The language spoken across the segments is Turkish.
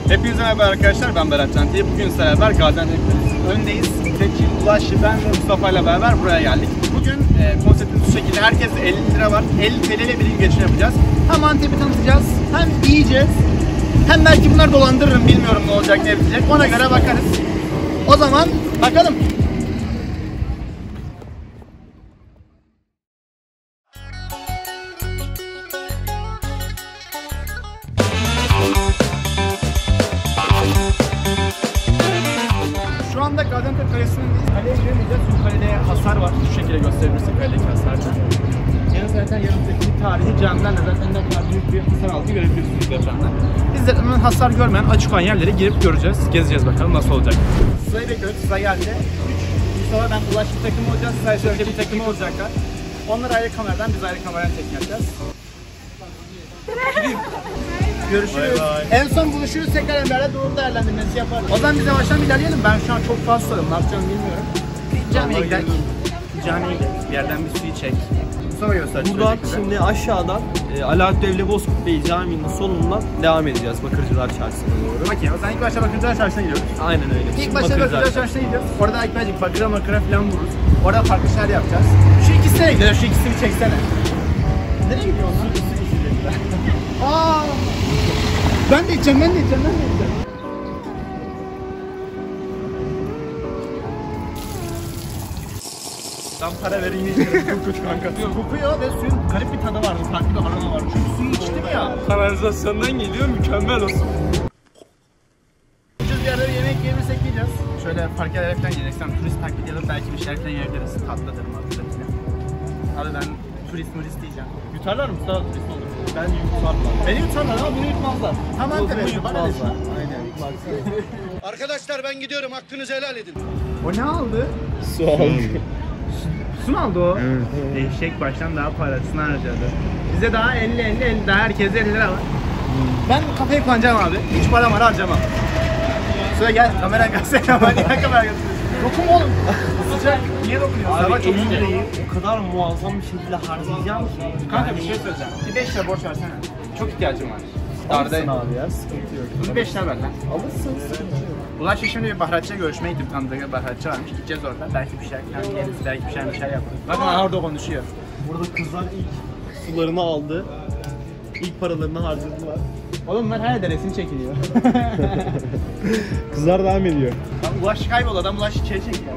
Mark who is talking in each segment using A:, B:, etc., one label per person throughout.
A: Hepinize merhaba arkadaşlar, ben Berat Canti. Bugün sizlerle beraber Gaziantep'teyiz. Öndeyiz. Tekin, Ulaş, ben ve Mustafa ile beraber buraya geldik. Bugün konseptimiz şu şekilde. Herkeste 50 lira var. 50 TL ile bir gün geçiş yapacağız. Hem Antep'i tanıtacağız, hem yiyeceğiz. Hem belki bunlar dolandırırım, bilmiyorum ne olacak, ne bitecek. Ona göre bakarız. O zaman bakalım. Şu anda Gaziantep Kalesi'nindeyiz. Kaleye giremeyeceğiz çünkü kalede hasar var. Şu şekilde gösterebilirsin kaledeki hasarını. Yani zaten yanımızdaki tarihi camiden de zaten ne kadar büyük bir hasar aldığını görebiliyorsunuz depremden. Biz de hemen hasar görmeyen açık olan yerlere girip göreceğiz. Gezeceğiz bakalım nasıl olacak. Sırayı bekliyoruz. Sıra geldi. Sonra ben Ulaş bir takım olacağız. Sadece önce bir takım olacaklar. Onlar ayrı kameradan, biz ayrı kameradan çekim yapacağız. Görüşürüz. Bye bye. En son buluşuruz, tekrar Emre'yle doğru değerlendirmesi yaparız. O zaman biz yavaştan ilerleyelim. Ben şu an çok fazla sorayım. Ne yapacağımı bilmiyorum. Camiye gidelim. Camiye gidelim. Bir yerden bir suyu çek. Sonra göstereceğiz.
B: Buradan şimdi aşağıdan Alaaddin Evli Bozkurt Bey Camii'nin sonundan devam edeceğiz Bakırcılar Çarşısı'na doğru.
A: Okey, o zaman ilk başta Bakırcılar Çarşısı'na gidiyoruz.
B: Aynen öyle.
A: İlk başta Bakırcılar Çarşısı'na gidiyoruz. Orada ilk birazcık bakıra makıra falan vururuz. Orada farklı şeyler yapacağız. Şu ikisine gidiyoruz. Şu ikisini çeksene. Nereye gidiyor onlar? Aaa! Ben de içeceğim. Tam para vereyim yiyeceğim. Çok kötü kanka. Kokuyor ve suyun garip bir tadı vardı. Farklı bir aroma var. Çünkü suyu içtim ya.
B: Kanalizasyondan geliyor, mükemmel olsun.
A: Ucuz bir yerde yemek yemesek yiyeceğiz. Şöyle park yerlere falan yiyeceksem turist taklidi ya da belki bir şeyler falan yiyebiliriz. Tatlıdır falan. Abi ben turist diyeceğim. Yutarlar mı? Mustafa turist olur.
B: Ben yutarlar.
A: Beni yutarlar ama bunu yutmazlar. Hemen tepesi
B: yutmazlar. Aynen.
C: Arkadaşlar ben gidiyorum, hakkınızı helal edin.
A: O ne aldı?
B: Su aldı.
A: Su mu aldı o? Evet. Eşek baştan daha parasını harcadı. Bize daha 50 daha herkese 50 lira var. Ben kafayı kullanacağım abi. Hiç param var harcamam. Sonra gel kamera gelse kamera götürüyorsun. Dokun oğlum. Sıcak. Niye dokunuyorsun?
B: Abi
A: Hava çok
B: 50
A: sıcak.
B: lirayı o kadar muazzam bir şekilde harcayacağım ki.
A: Kanka bir şey söyleyeceğim. Bir 5 lira borç versene. Çok ihtiyacım var.
B: Alırsın abi ya, sıkıntı yok.
A: Bunu 5 lira ver lan.
B: Alırsın, sıkıntı yok.
A: Ulaş'la şimdi bir baharatçıya görüşmeye gittim. Tanıdığı bir baharatçı varmış. Gideceğiz orada. Belki bir şey yeriz, belki bir şey yaparız. Bakın orada konuşuyor.
B: Burada kızlar ilk sularını aldı. İlk paralarını harcadılar.
A: Oğlum ben her deresini çekiliyor.
B: Kızlar devam ediyor.
A: Lan Ulaş kaybol, adam Ulaş içeri çekiyor.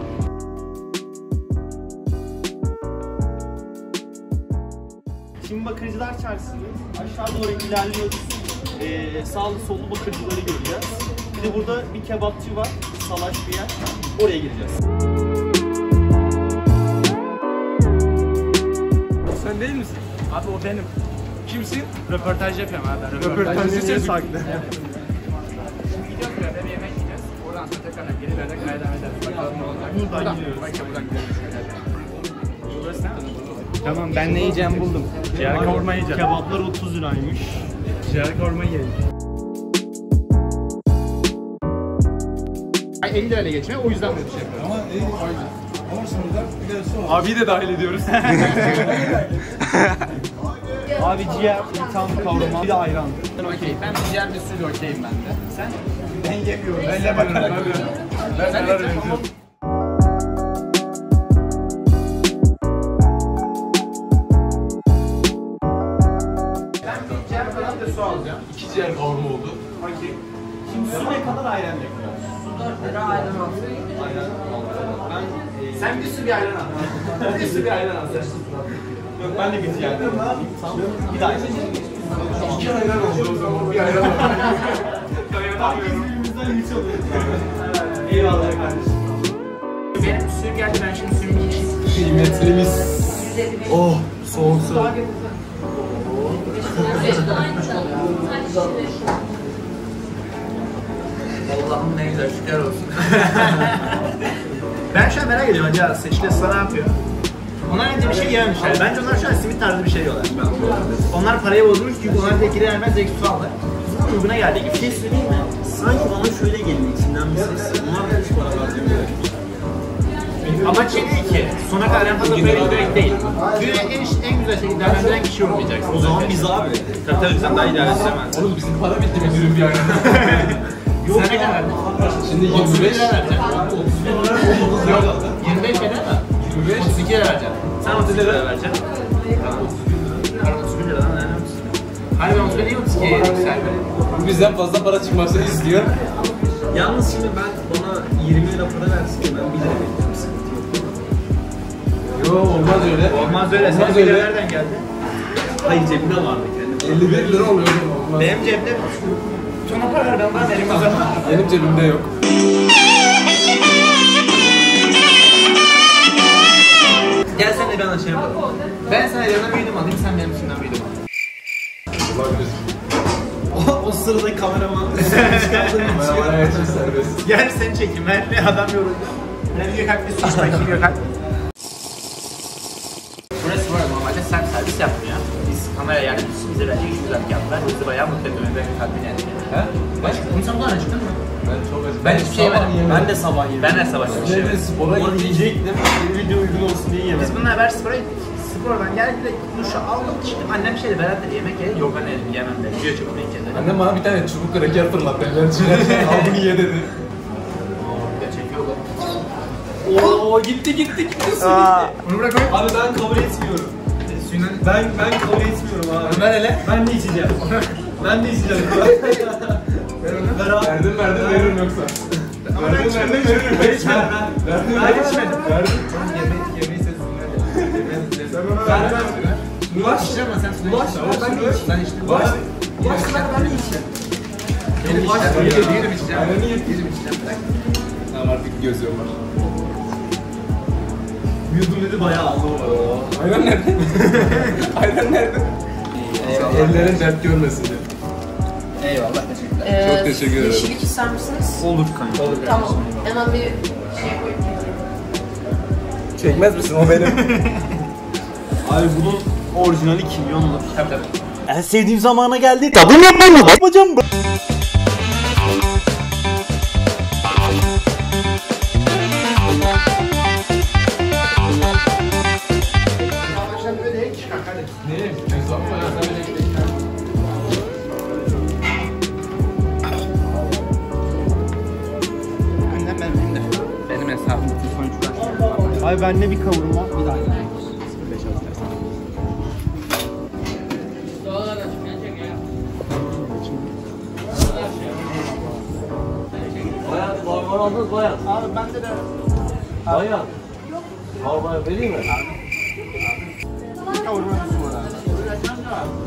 B: Şimdi Bakırcılar Çarşısı'ndayız. Aşağı doğru ilerliyoruz. Sağlı sollu bakırcıları göreceğiz. Bir de burada bir kebapçı var. Salaş bir yer. Oraya gireceğiz. Sen değil misin?
A: Abi o benim.
B: Kimsin?
A: Röportaj yapıyorum abi.
B: Röportajı saklı.
A: Şimdi gidiyoruz böyle bir yemek yiyeceğiz. Oradan sonra tekrar geri dönerek devam ederiz. Bakalım ne olacak.
B: Buradan gidiyoruz.
A: Buradan gidiyoruz. Burası ne? Tamam ben ne yiyeceğim buldum. Ciğer kavurma yiyeceğim.
B: Kebaplar 30 liraymış.
A: Ciğer kavurma yiyelim. 50 lirayla geçmiyor, o yüzden böyle bir şey yapıyorum.
B: Abiyi de dahil ediyoruz. Abi ciğer, bir tane kavurma, bir de ayran.
A: Okey, ben ciğer bir sürü okeyim ben de. Sen?
B: Ben yemiyorum. Ben de bakarak yiyorum. Ben
A: Sen
B: neler
A: de
B: yapıyorum.
A: Ben bir ciğer falan da su alacağım.
B: 2 ciğer kavurma oldu.
A: Okey.
B: Şimdi su ne kadar ayran yapıyoruz?
A: Su 4 lira ayran alsın.
B: Ayran 6 lira.
A: Sen bir sürü bir ayran al. Bir sürü bir ayran al sen.
B: Yok ben de bir ciğer. Tamam. Bir daha içeceğim.
C: 2 ayran oldu o zaman, bir ayran oldu.
B: Herkes birbirimizden hiç oluyor. Eyvallah kardeşim.
A: Benim suyum geldi, ben şimdi suyumu içeyim.
B: Kıymetlimiz. Oh, soğuk soğuk.
A: Allah'ım ne güzel, şükür olsun. Ben şu an merak ediyorum acaba seçili sana ne yapıyor? Onlar önce bir şey yememişler. Bence onlar şu an simit tarzı bir şey yiyorlar. Onlar parayı bozmuş çünkü onlar direkt geri vermez direkt su aldı. Bizim uyguna geldi. Bir şey söyleyeyim mi?
B: Sanki bana şöyle geliyor içinden bir ses. Onlar da hiç para harcamıyor.
A: Amaç şey değil ki, sona kadar en fazla böyle giderek değil. Günü en güzel şekilde değerlendiren kişi olmayacaksın.
B: O zaman biz abi. Tabii sen daha idare edemezsin.
D: Oğlum bizim para bitti bir ürün bir ayda.
A: Yok sen ne kadar verdin?
D: Şimdi 25
A: lira vereceğim. 25 lira mı? 32 lira vereceğim.
B: Sen 30 lira vereceksin.
A: Ben 31 liradan önemli misin? Hayır ben 31 değil 32 yükseldi.
D: bizden fazla para çıkmasını istiyor.
B: Yalnız şimdi ben bana 20 lira para versin ben 1 lira bekliyorum. Sıkıntı yok.
D: Yo olmaz öyle.
B: Olmaz öyle.
D: Olmaz
B: Senin 1 lira
D: öyle.
B: nereden geldi? Hayır cebimde vardı kendim.
D: 51 lira oluyor. Olmaz.
B: Benim cebimde mi?
A: Sonra para ver ben vereyim o zaman.
D: Benim cebimde yok.
B: Gel sen de bana şey yapalım.
A: Ben sana yanına bir yudum alayım, sen benim içimden bir yudum al.
D: Olabilir.
B: O sırada kameraman
D: Bana geçin serbest.
A: Gel seni çekeyim, ben bir adam yoruldu. Ben diyor kalp bir suç bakıyor kalp. Burası var normalde servis yapmıyor. Biz kamera yani bize bence güzel yaptılar. Bizi bayağı mutlu ediyor. Ben kalbini yani.
D: He?
A: Başka kumsaldan açtın mı?
D: Ben çok acı.
A: Ben hiçbir şey yemedim.
B: Ben de sabah yedim.
A: Ben de sabah bir şey yemedim.
D: Spora
B: Ulan
D: gittik.
B: yiyecektim. Video uygun olsun diye yemedim.
A: Biz bununla beraber spora gittik. Spordan geldik de duşu aldık çıktık. Annem şeydi Berat dedi yemek ye. Yok anne dedim yemem dedi. Diyor çok büyük dedi.
D: Annem bana bir tane çubuk kraker fırlattı. Ben çiğnerken al bunu ye dedi.
A: Çekiyor bu.
B: Oo gitti su gitti.
A: Bunu bırak koy.
B: Abi ben kabul etmiyorum.
A: Suyuna...
B: Ben kabul etmiyorum abi.
A: Ver hele.
B: Ben de içeceğim. Ben de içeceğim.
A: Ver onu.
B: Ver abi.
D: Verdim veririm yoksa.
A: Ama ben içmedim.
B: Ben içmedim.
A: Ben içmedim.
D: Verdim.
A: Yemeği sen suyuna
B: Ver.
A: Ulaş. İçeceğim ben sen suyuna
B: Ulaş.
A: içeceğim. Ben de içtim. Ben içtim.
B: Ulaş.
A: Ulaş ben de içeceğim. Benim içeceğim. Yerim içeceğim. Yerim içeceğim. Bırak.
D: Tamam artık gözüm var.
B: Yudum dedi bayağı aldı o.
D: Ayran nerede? Ayran nerede? Ellerin dert görmesin diye.
A: Eyvallah. Teşekkürler.
D: Çok teşekkür ederim.
E: Yeşillik ister misiniz?
B: Olur kanka. Olur.
E: Tamam. Hemen bir şey koyayım.
D: Çekmez misin o benim?
B: Abi bunun orijinali kimyonlu.
A: Tabii tabii.
B: En sevdiğim zamana geldi. Tadım yapmam yapacağım.
A: Arkadaşlar böyle ek çıkar hadi.
D: Nereye gideceğiz? Bakma ya sen öyle gidelim.
A: Annem ben benim de. Benim hesabım bütün sonuçlar.
B: Abi bende bir kavurma. Bir daha yemek. Bayat, var aldınız bayat.
A: Abi bende de
B: Bayat. Al bayat vereyim mi?
A: bir kavurma üstü var abi.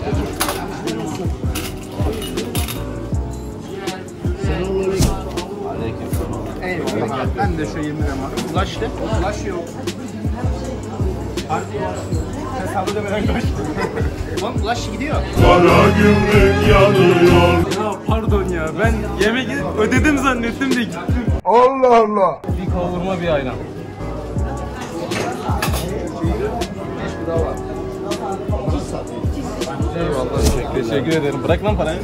B: Aleykümselam.
A: Eyvallah abi. Ben de şu 20 lira var. Ulaştı. Ulaş yok. Harbi ya. Hesabı da veren kaç. Oğlum ulaş gidiyor.
B: Ya pardon ya ben yemek ödedim zannettim de gittim.
D: Bir kavurma bir ayran. Eyvallah. Teşekkür ederim. Bırak lan parayı.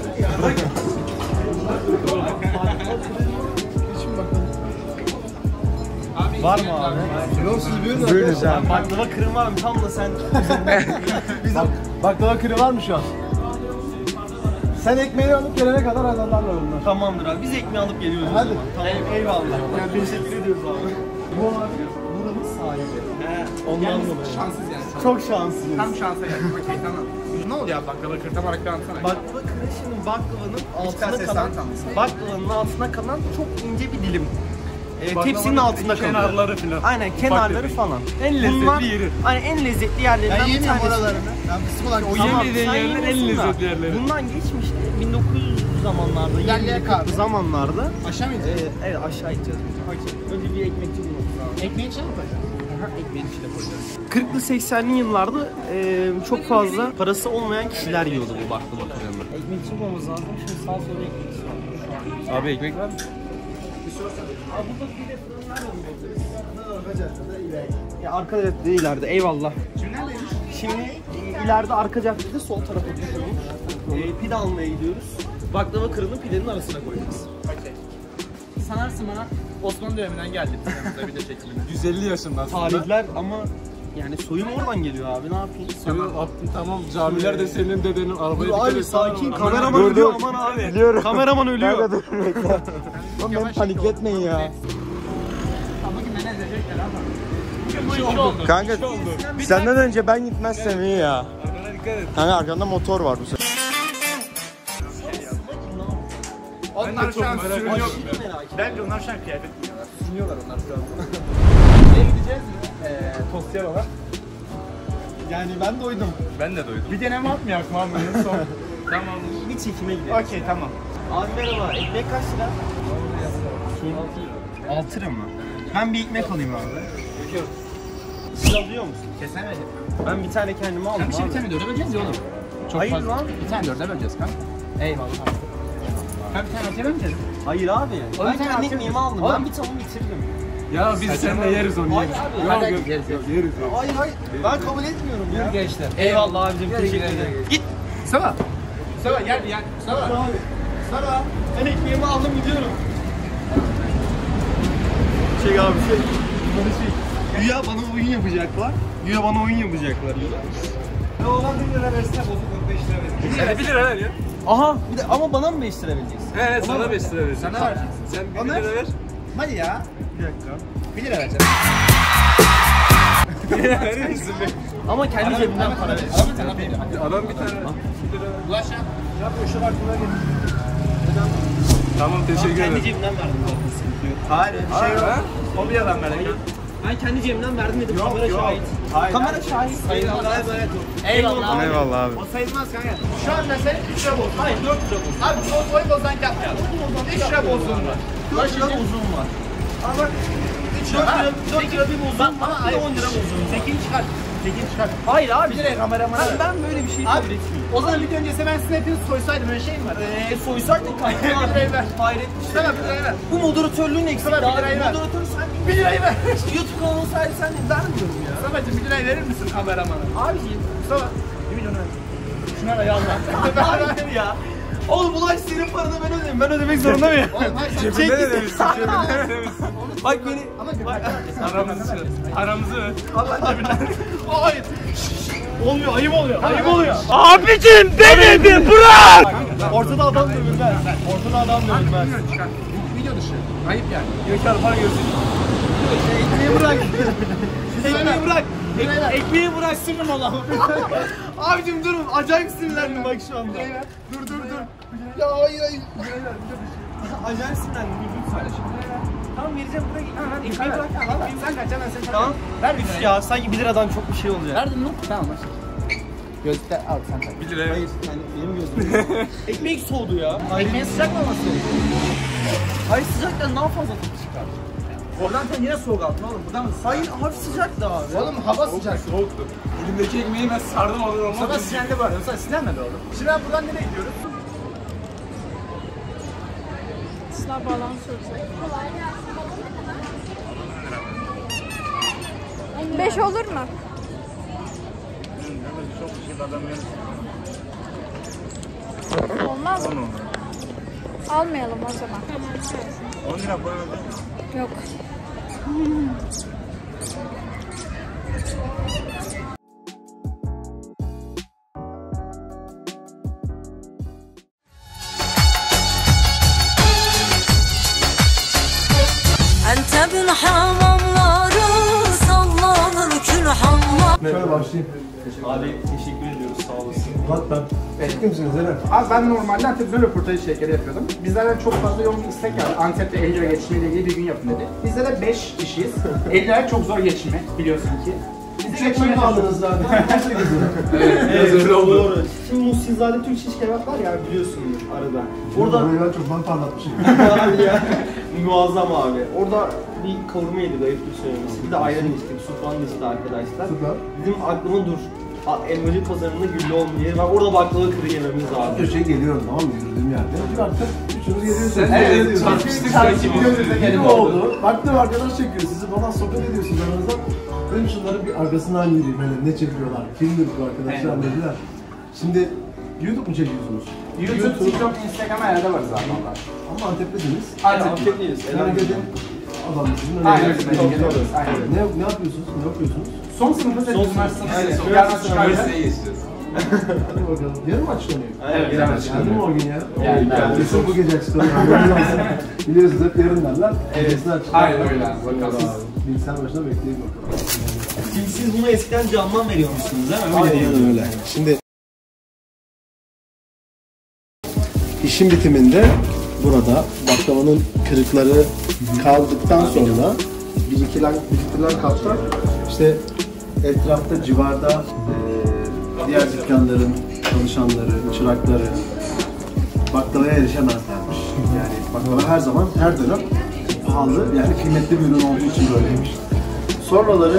B: Var mı abi?
C: Yok siz buyurun
B: Buyurun
C: arkadaşlar.
B: sen. Baklava kırım var mı? Tam da sen.
C: Baklava kırı var mı şu an? Sen ekmeğini alıp gelene kadar adamlarla onlar.
B: Tamamdır abi. Biz ekmeği alıp geliyoruz.
C: Hadi.
B: Tamam eyvallah. Ya teşekkür ediyoruz abi.
C: Bu abi buranın sahibi.
B: Ondan dolayı.
A: Şanssız yani.
B: Çok şanslıyız.
A: Tam şansa geldik. Okey tamam. Ne oluyor abi baklava kır? Tam olarak bir anlatsana.
B: Baklava kırı şimdi baklavanın altına
A: seslen
B: kalan,
A: tanısın.
B: baklavanın altına kalan çok ince bir dilim. Tepsinin altında kalıyor. Kenarları falan. Aynen kenarları falan. En lezzetli yeri. Aynen en lezzetli yerlerinden
C: Ben
B: bir
C: yemeyeyim
B: tanesi.
C: oralarını. Ben fıstık olarak
B: O yemediğin
C: sen
B: yerler en
C: yemiyorsun da.
B: lezzetli yerleri. Bundan geçmişti. 1900 zamanlarda,
C: İlerleyen
B: 20'li
C: kahve.
B: zamanlarda.
C: Aşağı mı gideceğiz?
B: Evet aşağı gideceğiz. Önce bir ekmekçi bulmamız lazım.
C: Ekmeği içine mi koyacaksın?
B: Ekmeğin içine koyacağız. 40'lı 80'li yıllarda çok fazla parası olmayan kişiler yiyordu bu baklava kırığını. Ekmekçi bulmamız lazım. Şimdi sağ sola ekmekçi var.
D: Abi ekmek var mı?
B: Ya arka caddede ileride eyvallah. Şimdi ileride arka caddede sol tarafa düşüyormuş. Pide almaya gidiyoruz. Baklava kırığını pidenin arasına koyacağız.
A: Sanarsın bana Osmanlı döneminden geldi bizim video çekimine.
D: 150 yaşından sonra.
B: Tarihler ama yani soyum oradan geliyor abi, ne yapayım?
D: Tamam, camiler de senin dedenin arabayı
B: Dur abi sakin, kameraman
C: Dur,
B: ölüyor
C: dur.
B: aman abi.
C: Biliyorum.
B: Kameraman ölüyor.
C: Kanka dur bekle. Oğlum beni panikletmeyin ya.
A: Ama bugün beni ezecekler ama. Bugün bu iş oldu.
C: Kanka senden önce ben gitmezsem iyi ya.
D: Arkana dikkat et.
C: Kanka arkanda motor var bu sefer.
A: Onlar şu an sürünüyor.
B: Merak
A: Bence onlar şu an kıyafet giyiyorlar. Sürünüyorlar onlar şu an. Nereye gideceğiz? Tost olarak.
B: Yani ben doydum.
D: Ben de duydum.
A: Bir deneme atmayak mı abi? Son.
B: Tamam, bir çekime gidelim.
A: Okey tamam.
B: Abi merhaba, ekmek kaç lira? 6 lira mı? Ben bir ekmek alayım abi. Siz alıyor musun?
A: Kesemedim.
B: Ben bir tane kendime aldım
A: Sen bir şey
B: abi.
A: bir tane dörde böleceğiz ya oğlum. Çok
B: Hayır
A: fazla.
B: lan.
A: Bir tane dörde böleceğiz kanka. Eyvallah. Ben bir tane ortaya bölmeyeceğiz.
B: Hayır abi.
A: Oğlum
B: Ben
A: bir tane
B: kendi
A: atıyor
B: ekmeğimi
A: muyuz?
B: aldım.
A: Oğlum.
B: Ben bir tavuğu bitirdim.
D: Ya biz seninle yeriz onu,
B: Hayır
D: yeriz.
B: abi.
A: Hadi
D: Yok,
A: yeriz,
D: yok, yeriz.
B: Hayır hayır. Ben kabul etmiyorum ya.
A: Gençler.
B: Eyvallah abicim. Teşekkür ederim.
A: Git. Sabah. Sabah gel. Sabah.
B: Abi. Sana ben ekmeğimi aldım gidiyorum. Çek abi şey. Güya bana oyun yapacaklar. Güya bana oyun yapacaklar.
A: Ne olan 1 lira versene bozuk 5 lira verin.
D: 1 lira ver ya.
B: Aha bir de ama bana mı 5 lira vereceksin?
D: He, sana 5 lira vereceğim.
A: Sana vereceksin.
D: Sen 1 lira ver.
A: Hadi ya.
B: Bir dakika.
A: 1 lira vereceğim.
D: Verir misin be?
B: Ama kendi cebimden para ver.
D: Adam bir tane 1 lira ver.
A: Ulaş ya.
D: Tamam, teşekkür
B: Kendi
D: ederim.
B: cebimden verdim zaten, sıkıntı yok.
A: Hayır bir şey yok.
D: Ha?
A: O bir adam verdik.
B: Ben kendi cebimden verdim dedim. Kamera şahit.
A: Hayır.
B: Kamera şahit.
A: Eyvallah.
B: Eyvallah.
C: Eyvallah abi.
A: O sayılmaz kanka. Şu an mesela 3 lira boz. Hayır 4 lira boz. Abi boy bozdan yapmayalım. 3 lira bozduğum var.
B: 4 lira uzun var.
A: Ama bak 3 lira.
B: 4 lira bir bozum.
A: Ama hayır 10 lira bozduğum. Tekin çıkar. Tekin çıkar.
B: Hayır abi.
A: 1 liraya kameramana ver.
B: Ben böyle bir şey
A: Abi
B: kabul etmiyorum.
A: o zaman video öncesi ben sizin hepinizi soysaydım öyle şey mi var?
B: Soysaydık kanka.
A: 1 lirayı ver.
B: Hayret.
A: Sana 1 lirayı ver.
B: Bu moderatörlüğün eksik.
A: Sana 1 lirayı ver.
B: Moderatörü sen
A: 1 lirayı ver.
B: YouTube kanalı sahibi sen vermiyorum ya.
A: Sabahcığım 1 lirayı verir misin kameramana?
B: Abiciğim.
A: Mustafa 1 milyon ver. Şuna da yallah.
B: Hayır ya. Oğlum Ulaş senin paranı ben ödeyeyim. Ben ödemek zorunda mıyım?
A: Oğlum hayır sen
D: Cebinde ne demişsin? Cebinde ne demişsin?
B: Bak beni.
A: Ama
D: Aramızı ver. Aramızı ver.
B: Allah cebinden.
A: hayır.
B: Olmuyor, ayıp oluyor.
A: Ayıp oluyor.
B: Abicim denedim bırak. Ortada adam dövülmez. Ortada adam dövülmez.
A: Video dışı. Ayıp yani.
B: Gökhan para görsün. Ekmeği bırak. Ekmeği bırak. Ekmeği bırak.
A: Sınırım Allah'ım.
B: Abicim durun. Acayip sinirlendim bak şu anda.
A: Dur. Ya hayır.
B: Acayip sinirlendim. Lütfen. Tamam vereceğim bırak.
A: Ekmeği bırak. Sen kaç hemen sen.
B: Tamam.
A: Ver bir
B: Üf
A: lirayı.
B: ya sanki 1 liradan çok bir şey olacak.
A: Verdin mi? Tamam başla. Gözde al sen tak.
D: 1 lira ver.
B: Hayır yani benim gözüm. Ekmek soğudu ya.
A: Ekmeğin sıcak mı olması?
B: Hayır sıcaktan daha fazla tadı çıkar.
A: Oradan sen yine soğuk aldın oğlum. Buradan mı?
B: Hayır hafif sıcaktı abi.
A: Oğlum hava sıcak.
D: Soğuktu. Elimdeki ekmeği ben sardım olur olmaz.
A: Sana sinirli var. Sana sinirlenme be oğlum. Şimdi ben buradan nereye gidiyoruz?
E: Sınav bağlantısı olacak. 5 olur mu? Olmaz mı? Almayalım o zaman.
D: 10 lira para ver.
E: Yok.
F: Antep'in hamamları sallanır külhanlar.
C: Şöyle başlayayım.
B: Abi teşekkür ediyoruz sağ olasın.
C: Murat ben. Çektim misiniz Eren?
A: Abi ben normalde Antep'de röportaj şekeri yapıyordum. Bizlerden çok fazla yoğun bir istek geldi. Antep'te 50 lira geçmeyle ilgili bir gün yapın dedi. Bizde de 5 kişiyiz. 50 lira çok zor geçme biliyorsun ki. Biz de
C: Çekmeyi
A: geçmeye
C: aldınız zaten. Nasıl gidiyor?
B: Evet
D: öyle oldu.
B: doğru. Şimdi Muhsinzade Türk Şiş Kebap var ya biliyorsunuz arada. Orada
C: Orada çok ben parlatmışım.
B: abi ya muazzam abi. Orada bir kavurma yedik ayıptır söylemesi. Bir de ayran içtik, su falan içti arkadaşlar.
C: Süper.
B: Bizim aklıma dur. Elmacı pazarında Güllüoğlu yeri var. Orada baklava kırı yememiz lazım.
C: Köşeye geliyorum tamam mı yürüdüğüm yerde. Bir baktık üçümüz geliyorsunuz.
D: Sen de çarpıştık sanki birbirimize.
C: Gibi oldu. Baktım arkadaş çekiyor. Sizi falan sohbet ediyorsunuz aranızda. Ben şunların bir arkasından yürüyeyim. Hani ne çekiyorlar? Kimdir bu arkadaşlar dediler. Şimdi YouTube mu çekiyorsunuz?
A: YouTube, TikTok, Instagram her yerde varız abi.
C: Ama Antep'tesiniz.
B: Antep'teyiz.
C: Yani dedim adam sizin
D: Aynen,
C: öyle.
D: aynen.
C: Ne yapıyorsunuz? Ne yapıyorsunuz?
D: Son sınıfta sen üniversitede yarın çıkarsa.
C: Hadi bakalım. Yarın mı açıklanıyor?
B: Evet,
C: Yarın
B: yarın
C: açıklanıyor. Geldin mi o gün ya?
D: Geldim.
C: Kesin bu gece açıklanıyor. Biliyorsunuz hep yarın derler. Gecesine açıklanıyor.
D: Aynen öyle abi, bakalım.
C: Bilgisayar başına bekleyin bakalım.
B: Şimdi siz bunu eskiden camdan veriyormuşsunuz değil mi?
C: Aynen öyle. Şimdi işin bitiminde burada baklavanın kırıkları kaldıktan sonra biriktirilen kaplar işte etrafta civarda diğer dükkanların çalışanları, çırakları baklavaya erişemezlermiş. Yani baklava her zaman her dönem pahalı yani kıymetli bir ürün olduğu için böyleymiş. Sonraları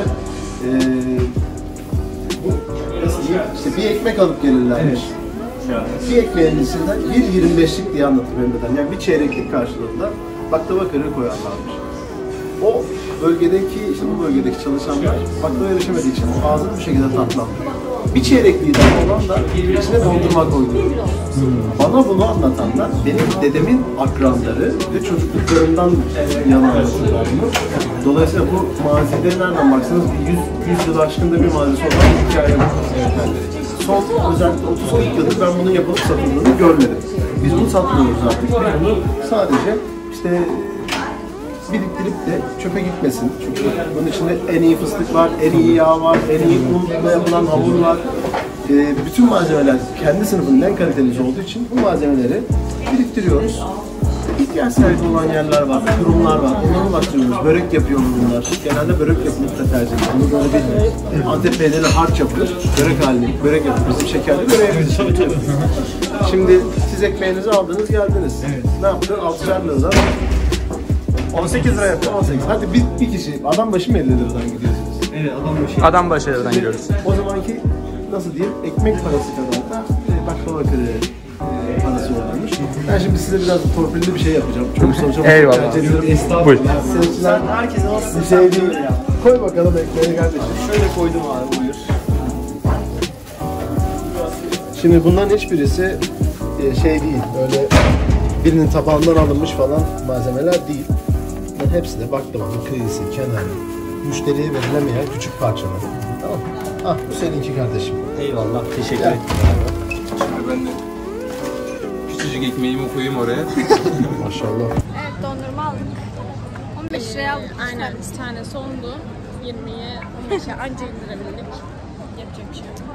C: nasıl diyeyim? İşte bir ekmek alıp gelirlermiş. Bir ekmeğin içinden 1.25'lik diye anlatıyor Mehmet'ten. Yani bir çeyreklik karşılığında baklava kırığı koyarlarmış. O bölgedeki, işte bu bölgedeki çalışanlar baklava erişemediği için ağzını bu şekilde tatlanmış. Bir çeyrekliği daha olan da içine dondurma koyduruyor. Bana bunu anlatanlar benim dedemin akranları ve çocukluklarından yana anlatıyorlar bunu. Dolayısıyla bu malzemeleri nereden baksanız bir 100 yıl aşkında bir malzemesi olan bir hikaye var. Son özellikle 30-40 yıldır ben bunun yapılıp satıldığını görmedim. Biz bunu satmıyoruz artık. Biz bunu sadece işte biriktirip de çöpe gitmesin. Çünkü bunun içinde en iyi fıstık var, en iyi yağ var, en iyi unla yapılan hamur var. Bütün malzemeler kendi sınıfının en kalitelisi olduğu için bu malzemeleri biriktiriyoruz. İhtiyaç sahibi olan yerler var, kurumlar var. Onlara ulaştırıyoruz. Börek yapıyor bunlar. Genelde börek yapılıp da tercih edilir. Bunu böyle bir Antep peynirli harç yapılır. Börek halinde. Börek yapılır. Bizim şekerli böreğimiz. Şimdi siz ekmeğinizi aldınız geldiniz. Evet. Ne yaptın? 6'şer liradan 18 lira yapıyor. 18. Hadi bir kişi adam başı mı 50 liradan gidiyorsunuz?
B: Evet,
A: Adam başı yerden gidiyoruz.
C: O zamanki nasıl diyeyim ekmek parası kadar da baklava kırığı parası varmış. Ben şimdi size biraz torpilli bir şey yapacağım. Çok sonuçta
A: Eyvallah. Buyur.
C: Seyirciler
B: herkese nasıl
C: bir şey değil. Koy bakalım ekmeğini kardeşim.
B: Şöyle koydum abi, buyur.
C: Şimdi bunların hiçbirisi şey değil, öyle birinin tabağından alınmış falan malzemeler değil. Bunların hepsi de baklavanın kıyısı, kenarı, müşteriye verilemeyen küçük parçalar. Tamam mı? Ah bu seninki kardeşim.
B: Eyvallah, teşekkür ederim.
D: Şimdi ben de küçücük ekmeğimi koyayım oraya.
C: Maşallah.
E: Evet dondurma aldık. 15 liraya aldık.
G: Aynen, bir tane sondu. 20'ye 15'e anca indirebildik. Yapacak bir şey yok.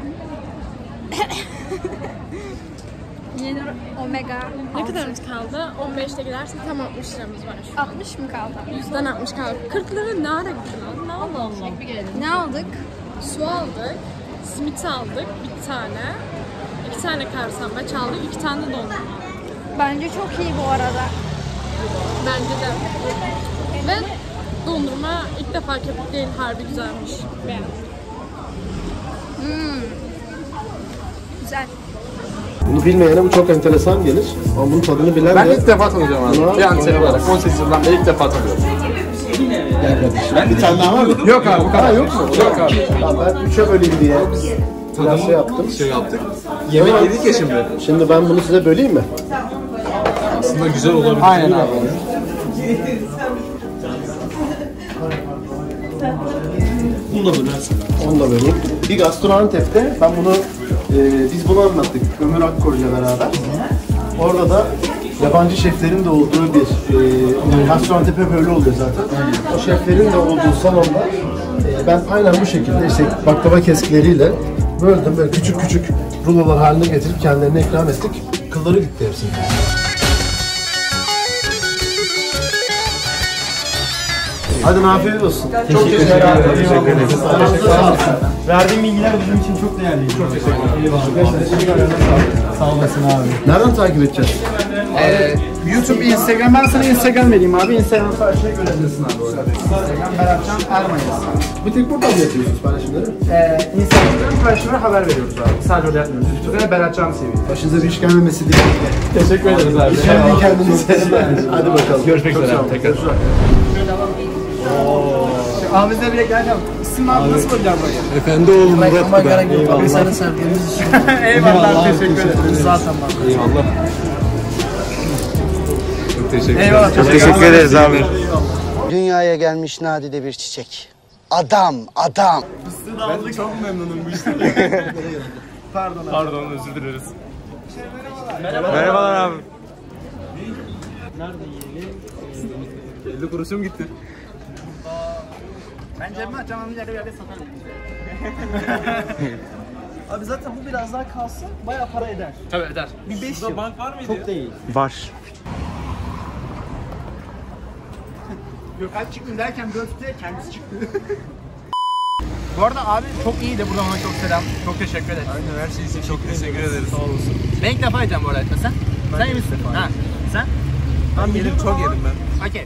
E: Yeni Omega.
G: Ne kadarımız kaldı? 15'te giderse tam 60 liramız var şu an.
E: 60 mı kaldı?
G: 100'den 60 kaldı. 40 lira ne ara gitti lan? Ne Allah Allah.
E: Ne aldık?
G: Su aldık, simit aldık bir tane. 2 tane karsambaç aldık, 2 tane de dondurma.
E: Bence çok iyi bu arada.
G: Bence de. Ve dondurma ilk defa köpük değil, harbi güzelmiş. Beğendim.
E: Güzel.
C: Bunu bilmeyene bu çok enteresan gelir. Ama bunun tadını bilen
A: Ben
C: de...
A: ilk defa tanıyacağım abi. Bir anteni olarak 18 yıldan beri ilk defa tanıyorum.
C: Gel kardeşim. Bir tane daha var mı?
A: Yok abi bu kadar.
C: Ha, yok mu?
A: Yok abi.
C: Ya ben 3'e böleyim diye biraz şey yaptım.
D: Şey yaptık. Yemek yedik ya şimdi.
C: Şimdi ben bunu size böleyim mi?
D: Aslında güzel olabilir.
A: Aynen abi.
B: Bunu da bölersin.
C: Onu da vereyim. Bir Gaziantep'te ben bunu biz bunu anlattık Ömür Akkor'la beraber. Orada da yabancı şeflerin de olduğu bir Gaziantep hep öyle oluyor zaten. O şeflerin de olduğu salonda ben aynen bu şekilde işte baklava keskleriyle böldüm böyle küçük küçük rulolar haline getirip kendilerine ikram ettik. Kılları gitti hepsinin. Hadi afiyet olsun. Çok teşekkür ederim.
B: Teşekkür ederim. Verdiğin bilgiler bizim için çok değerliydi. Çok teşekkür ederim. Sağ olasın abi.
C: Nereden takip edeceğiz?
A: YouTube, Instagram. Ben sana Instagram vereyim abi. Instagram sayfasına görebilirsin abi orada. Instagram Beratcan Ermayız.
C: Bir tek buradan mı yapıyorsunuz paylaşımları?
A: Instagram paylaşımları haber veriyoruz abi. Sadece orada yapmıyoruz. YouTube'da Beratcan TV.
C: Başınıza bir iş gelmemesi diye.
A: Teşekkür ederiz abi.
C: Kendi kendinize. Hadi bakalım.
A: Görüşmek
C: Çok
A: üzere.
C: sağ olun.
A: Tekrar. Abi bize bile gel. İsim abi nasıl koyacağım burayı?
C: Efendi oğlum Murat Kuda.
A: Eyvallah.
C: Sana sevdiğimiz için.
A: Eyvallah. Teşekkür ederiz. Zaten bak.
D: Eyvallah. Çok teşekkür ederim.
A: Eyvallah.
B: Teşekkür ederiz abi.
H: Dünyaya gelmiş nadide bir çiçek. Adam.
B: Fıstığı da aldık.
A: Çok memnunum bu işten.
B: Pardon özür dileriz.
A: Merhabalar abi.
B: Nerede yiyelim?
A: 50 kuruşum gitti.
B: Ben cebime açacağım ama bir yerde satarım. Abi zaten bu biraz daha kalsın bayağı para eder.
A: Tabii eder.
B: Bir 5 yıl.
A: Bank var mıydı?
B: Çok değil.
A: Var.
B: Gökalp çıktı derken dörtte kendisi çıktı. Bu arada abi çok iyiydi. Buradan ona çok selam. Çok teşekkür ederim.
A: Aynen her şey için çok teşekkür ederiz. Sağ olasın.
B: Ben ilk defa yiyeceğim bu arada. Sen? Sen iyi misin? Ha. Sen?
A: Ben yedim, çok yedim ben.
B: Okey.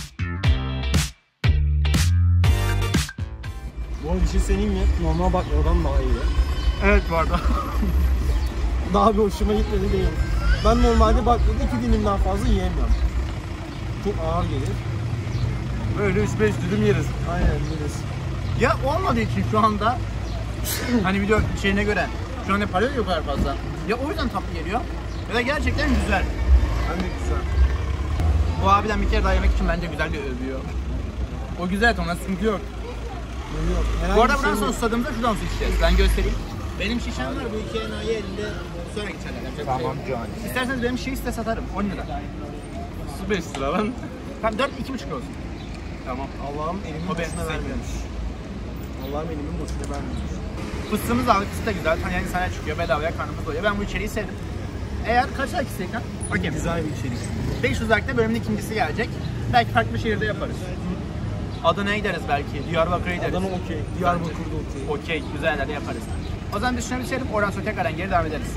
A: Bu arada bir şey söyleyeyim mi? Normal baklavadan daha iyi.
B: Evet bu arada.
A: Daha bir hoşuma gitmedi değil. Ben normalde baklavada 2 dilimden fazla yiyemiyorum. Çok ağır gelir. Böyle 3-5 dilim yeriz. Aynen yeriz.
B: Ya olmadığı için şu anda hani video şeyine göre şu anda para yok o kadar fazla. Ya o yüzden tatlı geliyor ya da gerçekten güzel.
A: Hem de güzel.
B: Bu abiden bir kere daha yemek için bence güzel bir övüyor. O güzel, ona sıkıntı yok.
A: Yok.
B: Bu arada buradan sonra susadığımızda şuradan su içeceğiz. Ben göstereyim. Benim şişem var, bu iki enayi elinde sonra geçerler.
A: Tamam canım.
B: İsterseniz benim şişeyi size satarım 10 lira.
A: Su 5 lira lan.
B: Tamam 4, 2,5 olsun. Tamam.
A: Allah'ım elimin
B: O benim
A: boşuna vermemiş. Allah'ım elimin boşuna vermemiş.
B: Fıstığımız aldık, fıstık da güzel. Hani sana çıkıyor, bedavaya karnımız doyuyor. Ben bu içeriği sevdim. Eğer kaç like isteyen? Okey.
A: Güzel bir içerik.
B: 500 like'da bölümün ikincisi gelecek. Belki farklı bir şehirde yaparız. Adana'ya gideriz belki, Diyarbakır'a gideriz.
A: Adana okey. Diyarbakır'da okey.
B: Okey, güzel yerlerde yaparız. O zaman biz şuna bir içelim, oradan sonra tekrardan geri devam ederiz.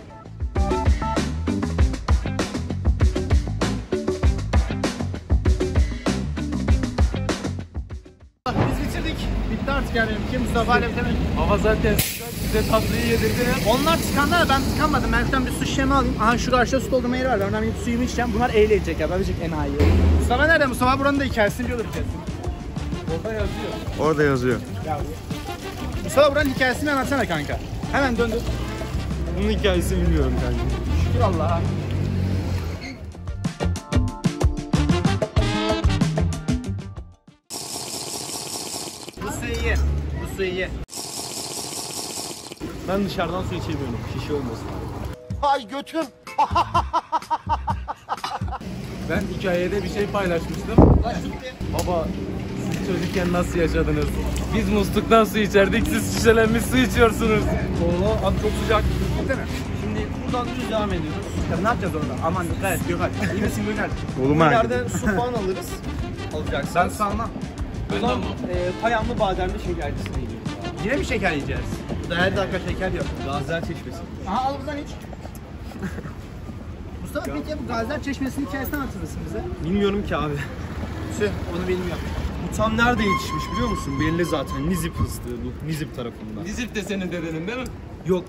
B: Biz bitirdik. Bitti artık yani. Kim Mustafa ile bitemedik.
A: Hava zaten size tatlıyı yedirdiler.
B: Onlar tıkanlar, ben tıkanmadım. Ben şuradan bir su şişemi alayım. Aha şu karşıda su doldurma yeri var. Ben oradan bir suyumu içeceğim. Bunlar eğlenecek ya. Ben diyecek enayi. Mustafa nerede? Mustafa buranın da hikayesini biliyordur kesin.
A: Orada yazıyor.
C: Orada yazıyor.
B: Mustafa buranın hikayesini anlatsana kanka. Hemen döndür.
A: Bunun hikayesini bilmiyorum kanka.
B: Şükür Allah'a. Bu su iyi. Bu su iyi.
A: Ben dışarıdan su içemiyorum. Şişe olmasın.
C: Ay götüm.
A: Ben hikayede bir şey paylaşmıştım. Baba siz çocukken nasıl yaşadınız? Biz musluktan su içerdik, siz şişelenmiş su içiyorsunuz. Oo, abi çok sıcak.
B: Değil mi?
A: Şimdi buradan düz devam ediyoruz.
B: Ya ne yapacağız orada? Aman dikkat et Gökalp. İyi misin Gökalp?
C: Oğlum
A: Bir yerde su falan alırız. Alacaksın.
B: Ben salmam.
A: Buradan payamlı bademli şekercisine gidiyoruz.
B: Yine mi şeker yiyeceğiz? Her dakika şeker yok.
A: Gaziler Çeşmesi.
B: Aha al buradan iç. Mustafa peki bu Gaziler Çeşmesi'nin hikayesini anlatır mısın bize?
A: Bilmiyorum ki abi.
B: Onu bilmiyorum.
A: Bu tam nerede yetişmiş biliyor musun? Belli zaten. Nizip fıstığı bu. Nizip tarafından.
D: Nizip de senin dedenin değil mi?
A: Yok.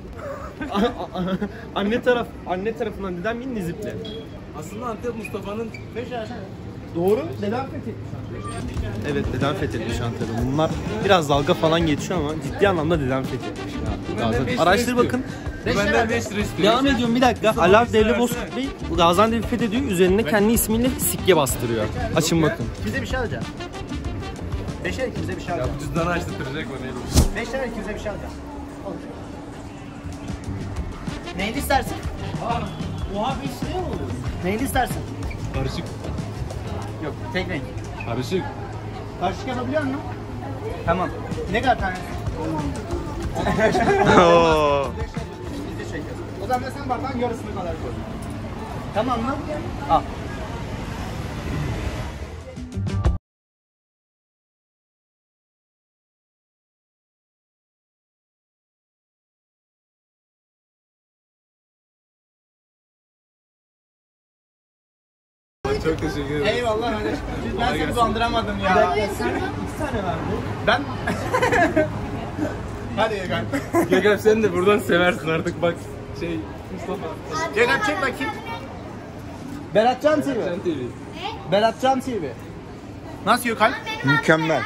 A: anne tarafından dedem yine Nizip'le.
D: Aslında Antep Mustafa'nın
A: Doğru.
B: Neden fethetmiş?
A: Evet, dedem fethetmiş Antep'i. Bunlar biraz dalga falan geçiyor ama ciddi anlamda dedem fethetmiş ya.
D: Benden 5
A: Araştır
D: lira
A: bakın.
D: benden 5 lira istiyor.
A: Devam ediyorum bir dakika. Alav Devlet Bozkurt Bey Gaziantep'i fethediyor. Üzerine kendi ismiyle sikke bastırıyor. Açın bakın.
B: Bize bir şey alacağım. 5 lira ikimize bir şey
D: Ya
B: alacağım.
D: bu cüzdanı açtıracak bana.
B: 5 lira ikimize bir şey alacağım. Olur. Neyli istersin?
A: Oha 5 liraya mı oluyor?
B: Neyli istersin?
D: Karışık.
B: Yok, tek renk.
D: Karışık.
B: Karışık yapabiliyor musun? Tamam. Ne kadar tanesi? Biz de çekiyoruz. O zaman sen bardağın yarısını kadar koy. Tamam mı? Al.
D: Çok teşekkür ederim.
B: Eyvallah kardeşim. Ben seni bandıramadım ya.
A: Sen 2 tane verdin.
B: Ben... Hadi Gökhan.
D: Gökhan sen de buradan seversin artık bak. Mustafa.
B: Gökhan çek bakayım. Beratcan TV.
D: Sen TV.
B: Beratcan TV. Nasıl Gökhan?
C: Mükemmel.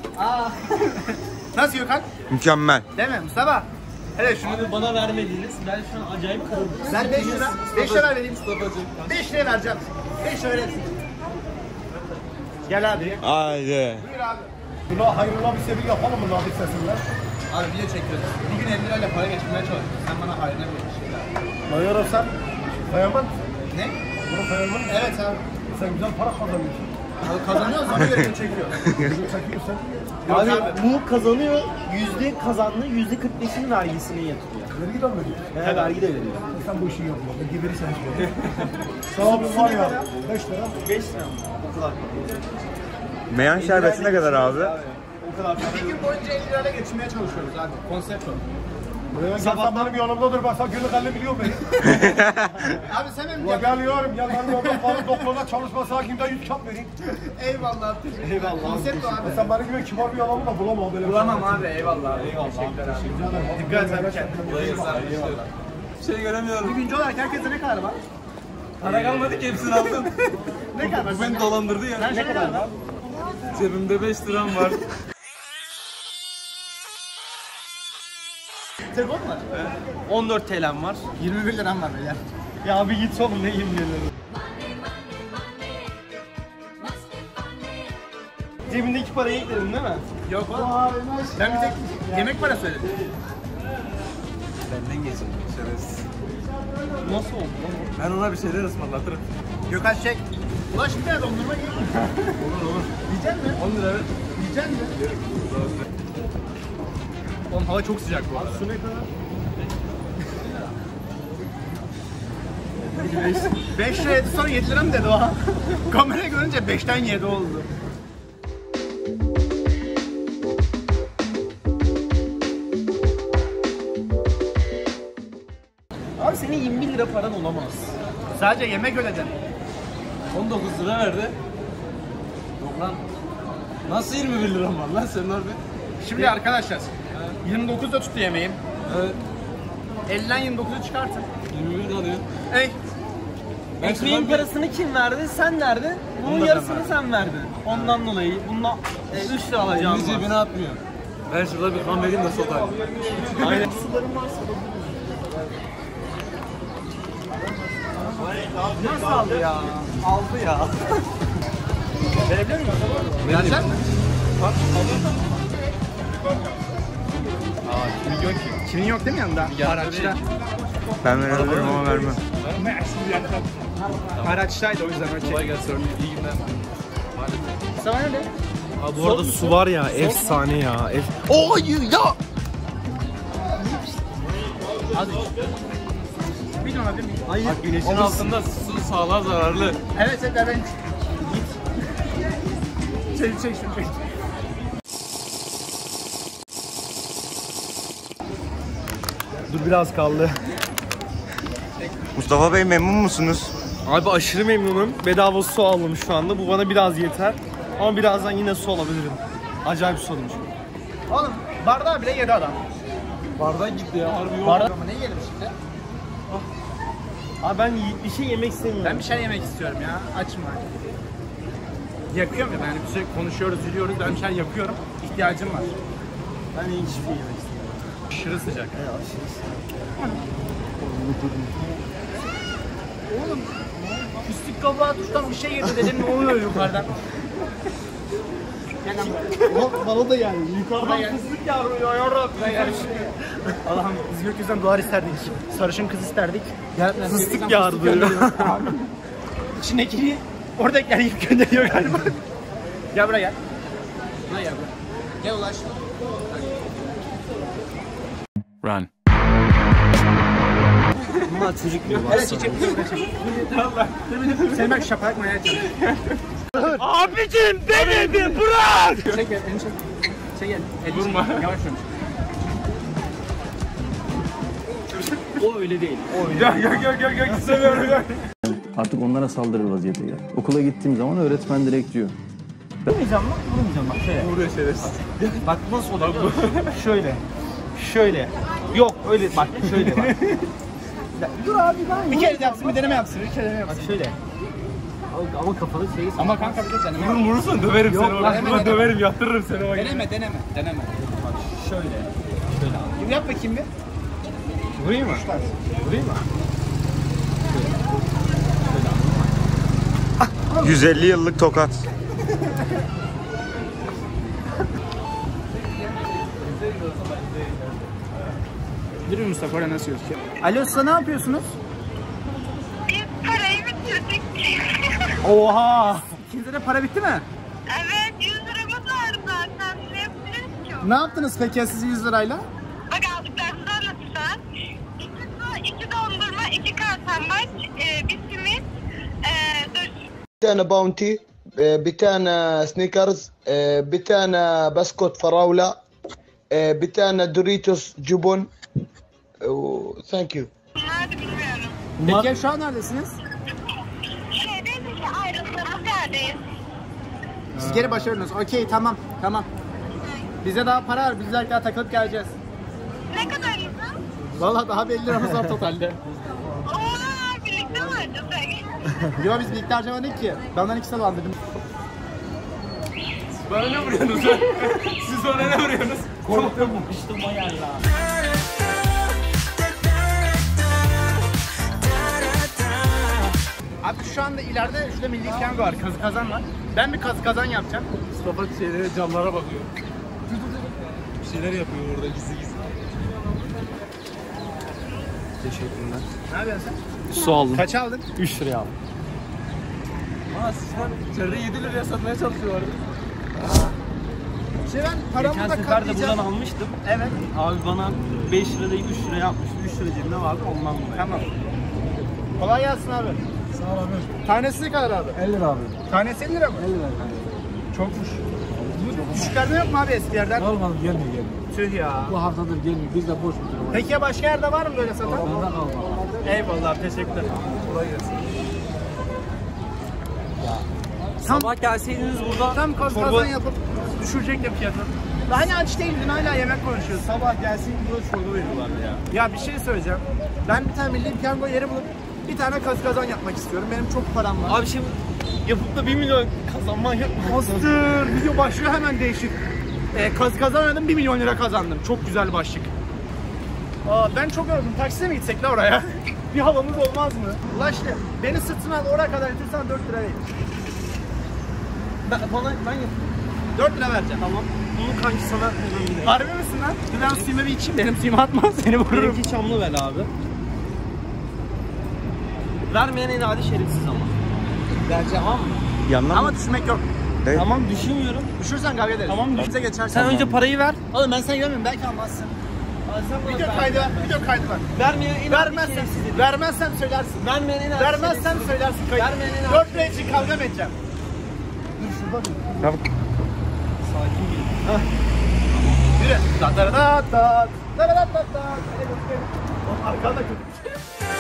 B: Nasıl Gökhan?
C: Mükemmel.
B: Değil mi Mustafa? Hele şunu
A: Abi bana vermediğiniz, ben şu an acayip kırıldım.
B: ben 5 lira, 5 lira vereyim.
D: Mustafa'cığım.
B: 5 lira vereceğim. 5 lira verirsin.
A: Gel abi.
D: Haydi.
C: Buna hayırlı bir sebil yapalım mı Nadir sesinle?
A: Abi video çekiyoruz. Bir gün 50 lirayla para geçirmeye çalışıyoruz. Sen bana hayrına bir şeyler.
C: Mayoro sen Feyaman.
A: Ne?
C: Bunu Feyaman.
A: Evet abi.
C: Sen güzel para kazanıyorsun.
A: Abi kazanıyoruz ama göre çekiyor.
C: Çekiyorsun.
B: Abi bu kazanıyor, kazandığı %45'in vergisini yatırıyor.
C: Vergi de mi veriyor?
B: He, vergi de veriyor.
C: Sen bu işi yapma. Gibiri sen işte. Sağ olun var ya. 5 lira.
A: 5 lira mı? O kadar.
D: Meyan şerbeti ne kadar abi?
A: O kadar. Bir gün boyunca 50 lirayla geçinmeye çalışıyoruz abi. Konsept o.
C: Buraya gel sen benim yanımda dur. Ben sen günlük 50 milyon beni.
A: Abi sen benim
C: Ulan geliyorum. Gel benim orada falan doktoruna çalışmasa kimden 100 kap vereyim.
A: Eyvallah abi. Eyvallah. Konsept o abi.
C: Sen benim gibi kibar bir adamı da bulamam. Böyle
A: Bulamam abi. Eyvallah. Eyvallah. Teşekkürler abi. Dikkat et abi kendine. Eyvallah.
D: Bir şey göremiyorum.
A: Bir güncü olarak herkese ne kadar var?
D: Para kalmadı ki hepsini aldım.
A: Ne kadar var?
D: Bu beni dolandırdı ya.
A: Ne kadar var?
D: Cebimde 5 liram var.
A: Telefon var. 14 TL'm var. 21 liram var beyler. Ya abi git oğlum ne 20 liram. Cebindeki parayı ekledin değil mi? Yok oğlum. Ben bir tek yemek parası ödedim.
D: Benden geçin. Şerefsiz.
A: Nasıl oldu?
D: Ben ona bir şeyler ısmarlatırım.
A: Gökhan çek. Ulan şimdi ne dondurma yiyor. Olur. Yiyecek mi?
D: 10 lira evet.
A: Yiyecek mi? Oğlum hava çok sıcak bu arada. Su ne kadar? 5 lira yedi sonra 7 lira mı dedi o? Kamerayı görünce 5'ten 7 oldu. Abi senin 21 lira paran olamaz. Sadece yemek ödedin.
D: 19 lira verdi. Yok lan. Nasıl 21 liram var lan senin harbi?
A: Şimdi arkadaşlar 29'da tuttu yemeğim.
D: Evet.
A: 50'den 29'u çıkartın.
D: 21 kalıyor.
A: Ey.
D: Ben
B: Ekmeğin
D: şuradan
B: parasını kim verdi? Sen verdin. Bunun
A: da
B: yarısını
A: ben
B: sen verdin. Ondan dolayı bundan 3 lira alacağım.
D: elini cebine atmıyor. Ben şurada bir kan vereyim de sotayım.
B: Aynen. Nasıl aldı ya? Aldı ya.
A: Verebilir miyim? Verecek mi? Kimin yok ki? Kimin yok değil mi yanında? Araçta.
D: Ben verebilirim ama vermem.
A: Araçtaydı o yüzden öyle.
D: Kolay gelsin. İyi günler.
A: Sana ne?
B: Abi bu arada su var ya efsane ya. Oy ya.
A: Bir dön alabilir miyim?
B: Hayır.
D: Bak güneşin altında su sağlığa zararlı.
A: Evet evet. Git. Çek şunu çek.
B: Dur biraz kaldı.
D: Mustafa Bey memnun musunuz?
B: Abi aşırı memnunum. Bedava su aldım şu anda. Bu bana biraz yeter. Ama birazdan yine su alabilirim. Acayip su olmuş.
A: Oğlum bardağı bile yedi adam.
B: Bardak gitti ya harbi yok.
A: Bardağı ama ne yiyelim şimdi?
B: Abi ben bir şey yemek istemiyorum.
A: Ben bir şey yemek istiyorum ya. Açım var. Yakıyorum ya, yani bir şey konuşuyoruz, yürüyoruz. Ben bir şey yakıyorum. İhtiyacım var.
B: Ben hiçbir şey yemek istemiyorum.
A: Aşırı sıcak. Oğlum fıstık kabağı tutan bir şey yedi dedim, ne oluyor yukarıdan? Gel lan buraya.
B: Bana da yani.
A: Yukarıdan fıstık yavruyor, yarabbi. Allah'ım biz gökyüzünden duvar isterdik. Sarışın kız isterdik.
B: Fıstık yağdı böyle.
A: İçindeki oradakiler yiyip gönderiyor galiba. Gel buraya gel. Buraya gel buraya. Gel ulaş.
D: Run.
B: Bunlar çocuk mu?
A: Evet çiçek. Allah. Seni ben şaka yapmaya çalışıyorum.
B: Abicim beni bir bırak!
A: Çek gel, elini çek. Çek gel. Vurma. Yavaş yavaş.
B: O öyle değil.
A: Gel. İstemiyorum ya.
I: Artık onlara saldırır vaziyete gel. Okula gittiğim zaman öğretmen direkt diyor.
B: Vurmayacağım lan, vurmayacağım bak şöyle.
D: Vuruyor şerefsiz.
B: Bak nasıl oluyor biliyor musun? Şöyle. Şöyle. Yok öyle bak şöyle bak.
A: Dur abi ben. Bir kere yapsın, bir deneme yapsın. Bir kere deneme yapsın.
B: Bak şöyle. Ama kafalı şey.
A: Ama kanka bir de deneme.
D: Vurursan döverim
B: Yok,
D: seni orada.
A: deneme,
D: Şurada
A: deneme.
D: döverim yattırırım seni o.
A: Deneme.
B: Şöyle. Şöyle abi.
A: Bir yap bakayım bir.
B: Vurayım mı? Vurayım mı?
D: 150 yıllık tokat.
A: Yürü Mustafa, oraya nasıl gözüküyor? Alo usta, ne yapıyorsunuz?
J: Biz parayı bitirdik.
A: Oha! İkinizde de para bitti mi?
J: Evet, 100 liramız vardı zaten. Ne yapacağız ki?
A: Ne yaptınız peki siz 100 lirayla?
J: Bak aldıklarımızı anlatacağız. 2 su, 2 dondurma, 2 kartambaç, bir simit, 4.
H: بتانا باونتي بتانا سنيكرز بتانا بسكوت فراولة بتانا دوريتوس جبن ثانك يو.
J: Nerede bilmiyorum.
A: Peki şu an neredesiniz?
J: Şeydeyiz işte, ayrıldığımız yerdeyiz.
A: Siz geri başarınız. Okey, tamam. Tamam. Bize daha para var. Biz daha takılıp geleceğiz.
J: Ne kadarınızı?
A: Vallahi daha 50 liramız var totalde.
J: Ooo, birlikte mi harcasak?
A: Yo, biz birlikte harcamadık ki. Ben ondan 2 dolandırdım.
D: Bana ne vuruyorsunuz lan? Siz bana ne vuruyorsunuz?
B: Korktum o yerler.
A: Abi şu anda ileride şurada milli piyango var. Kazı kazan var. Ben bir kazı kazan yapacağım.
D: Mustafa şeylere, camlara bakıyor. Bir şeyler yapıyor orada gizli gizli.
A: Teşekkürler. Ne yapıyorsun sen?
B: Su aldım.
A: Kaç aldın?
B: 3 liraya aldım.
D: Aa sizden içeride 7 liraya satmaya çalışıyorlardı.
A: Ben paramı
B: Geçen
A: da
B: sefer de
A: katlayacağım.
B: buradan almıştım.
A: Evet.
B: Abi bana 5 lira değil 3 lira yapmıştı. 3 lira cebimde vardı ondan dolayı.
A: Tamam. Kolay gelsin abi.
D: Sağ ol abi.
A: Tanesi ne kadar abi?
D: 50 lira abi.
A: Tanesi 50 lira mı?
D: 50 lira.
A: Çokmuş. Düşüklerden yok mu abi eskilerden?
D: Olmadı gelmiyor.
A: Tüh ya.
D: Bu haftadır gelmiyor. Biz de boş mudur?
A: Peki ya başka yerde var mı böyle satan?
D: Benden kalma.
A: Eyvallah, teşekkürler. Kolay gelsin.
B: Sabah gelseydiniz burada
A: Tam kazan yapıp düşürecektim fiyatı. Hani aç değildin, hala yemek konuşuyoruz.
B: sabah gelseydiniz burada çorba veriyorlardı ya.
A: Ya bir şey söyleyeceğim. Ben bir tane milli piyango yeri bulup bir tane kazan yapmak istiyorum. Benim çok param var.
B: Abi şimdi yapıp da 1 milyon kazanman yok mu?
A: Master video başlıyor hemen değişik. Kazan oynadım, 1 milyon lira kazandım. Çok güzel başlık. Ben çok yoruldum. Taksiye mi gitsek la oraya? Bir havamız olmaz mı? Ula işte beni sırtına al, oraya kadar itirsen 4 lira değil.
B: Ben yapayım.
A: 4 lira vereceğim.
B: Tamam. Bunu kanki sana verebilirim.
A: Harbi misin lan? Ben suyumu bir içeyim. Benim suyumu atma, seni vururum.
B: Benimki çamlı ver abi. Vermeyen en adi şerefsiz ama.
A: Vereceğim.
B: Tamam mı? Yandan
A: Ama düşmek yok.
B: Tamam düşünmüyorum.
A: Düşürsen kavga ederiz.
B: Tamam,
A: Bize geçersen.
B: Sen önce parayı ver.
A: Oğlum ben sana görmüyorum, belki almazsın.
B: Sen
A: Video kaydı var, video kaydı var.
B: Vermeyen en adi
A: Vermezsen,
B: şerefsiz.
A: vermezsen söylersin.
B: Vermeyen en adi
A: Vermezsen söylersin kayıt.
B: Vermeyen en
A: 4 lira için kavga mı edeceğim? Dur şurada dur. Tamam.
B: Sakin gelin.
A: Yürü. Da da da da da da da da da. Oğlum arkanda kötü.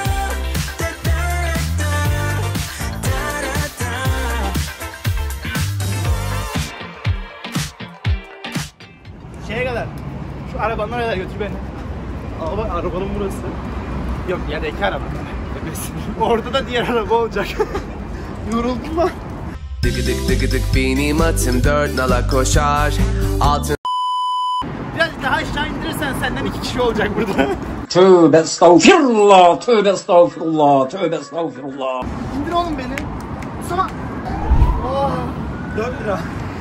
A: Şeye kadar. Şu arabanın oraya kadar götür beni.
B: Aa bak arabanın burası.
A: Yok yerdeki araba. Orada da diğer araba olacak. Yoruldun mu?
K: Dıgıdık dıgıdık benim atım 4 nala koşar. Altın
A: Biraz daha aşağı indirirsen senden 2 kişi olacak burada.
L: Tövbe estağfirullah, tövbe estağfirullah, tövbe estağfirullah.
A: İndir oğlum beni. Mustafa. Oh.
B: 4 lira.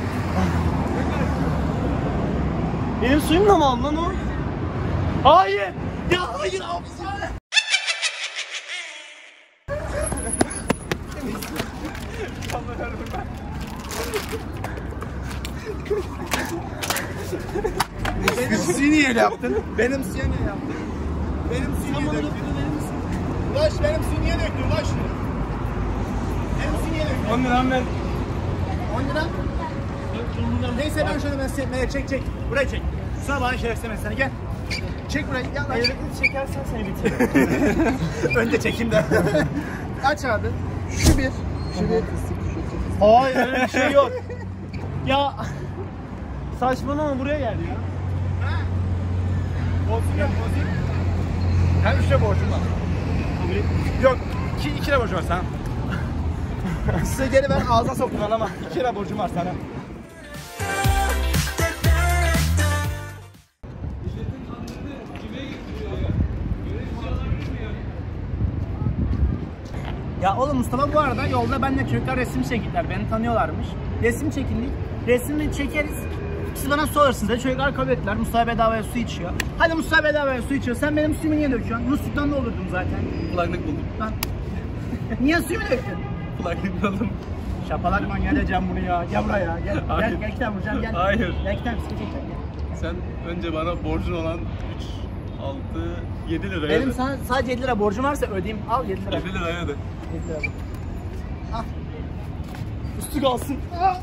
B: Benim suyumla mı aldın lan o?
A: Hayır. Ya hayır abi. Benim suyu niye öyle yaptın? Benim suyu niye yaptın? Benim suyu niye döktün? Ulaş benim suyu niye döktün? Ulaş şunu. Benim suyu niye döktün?
D: 10 liram ver.
A: 10 lira. Neyse ben şöyle mesleğe çek. Buraya çek. Sana bana şeref istemez seni, gel. Çek burayı. Gel.
B: Elbette çekersen seni bitiririm.
A: Önce çekeyim de. Aç abi. Şu bir.
B: Hayır öyle bir şey yok. Ya saçmalama buraya gel ya.
A: Olsun yok. Hem 3 lira borcum var. Yok. 2 lira borcum var sana. Size geri ver, ağzına soktun ama 2 lira borcum var sana. Ya oğlum Mustafa bu arada yolda benimle çocuklar resim çektiler. Beni tanıyorlarmış. Resim çekindik. Resmini çekeriz. Siz bana su alırsınız dedi. Çocuklar kabul ettiler. Mustafa bedavaya su içiyor. Hadi Mustafa bedavaya su içiyor. Sen benim suyumu niye döküyorsun? Musluktan da olurdum zaten.
D: Kulaklık buldum.
A: Lan. Niye suyumu döktün?
D: Kulaklık buldum.
A: Şapalarman geleceğim bunu ya. Gel buraya. Gel.
D: Hayır.
A: Gel kitap vuracağım. Gel.
D: Hayır.
A: Gel kitap sıkacak.
D: Sen önce bana borcun olan 3, 6, 7 liraya
A: Benim sana sadece 7 lira borcum varsa ödeyeyim. Al 7 lira.
D: 7 liraya da.
A: 7 lira. Al. Üstü kalsın.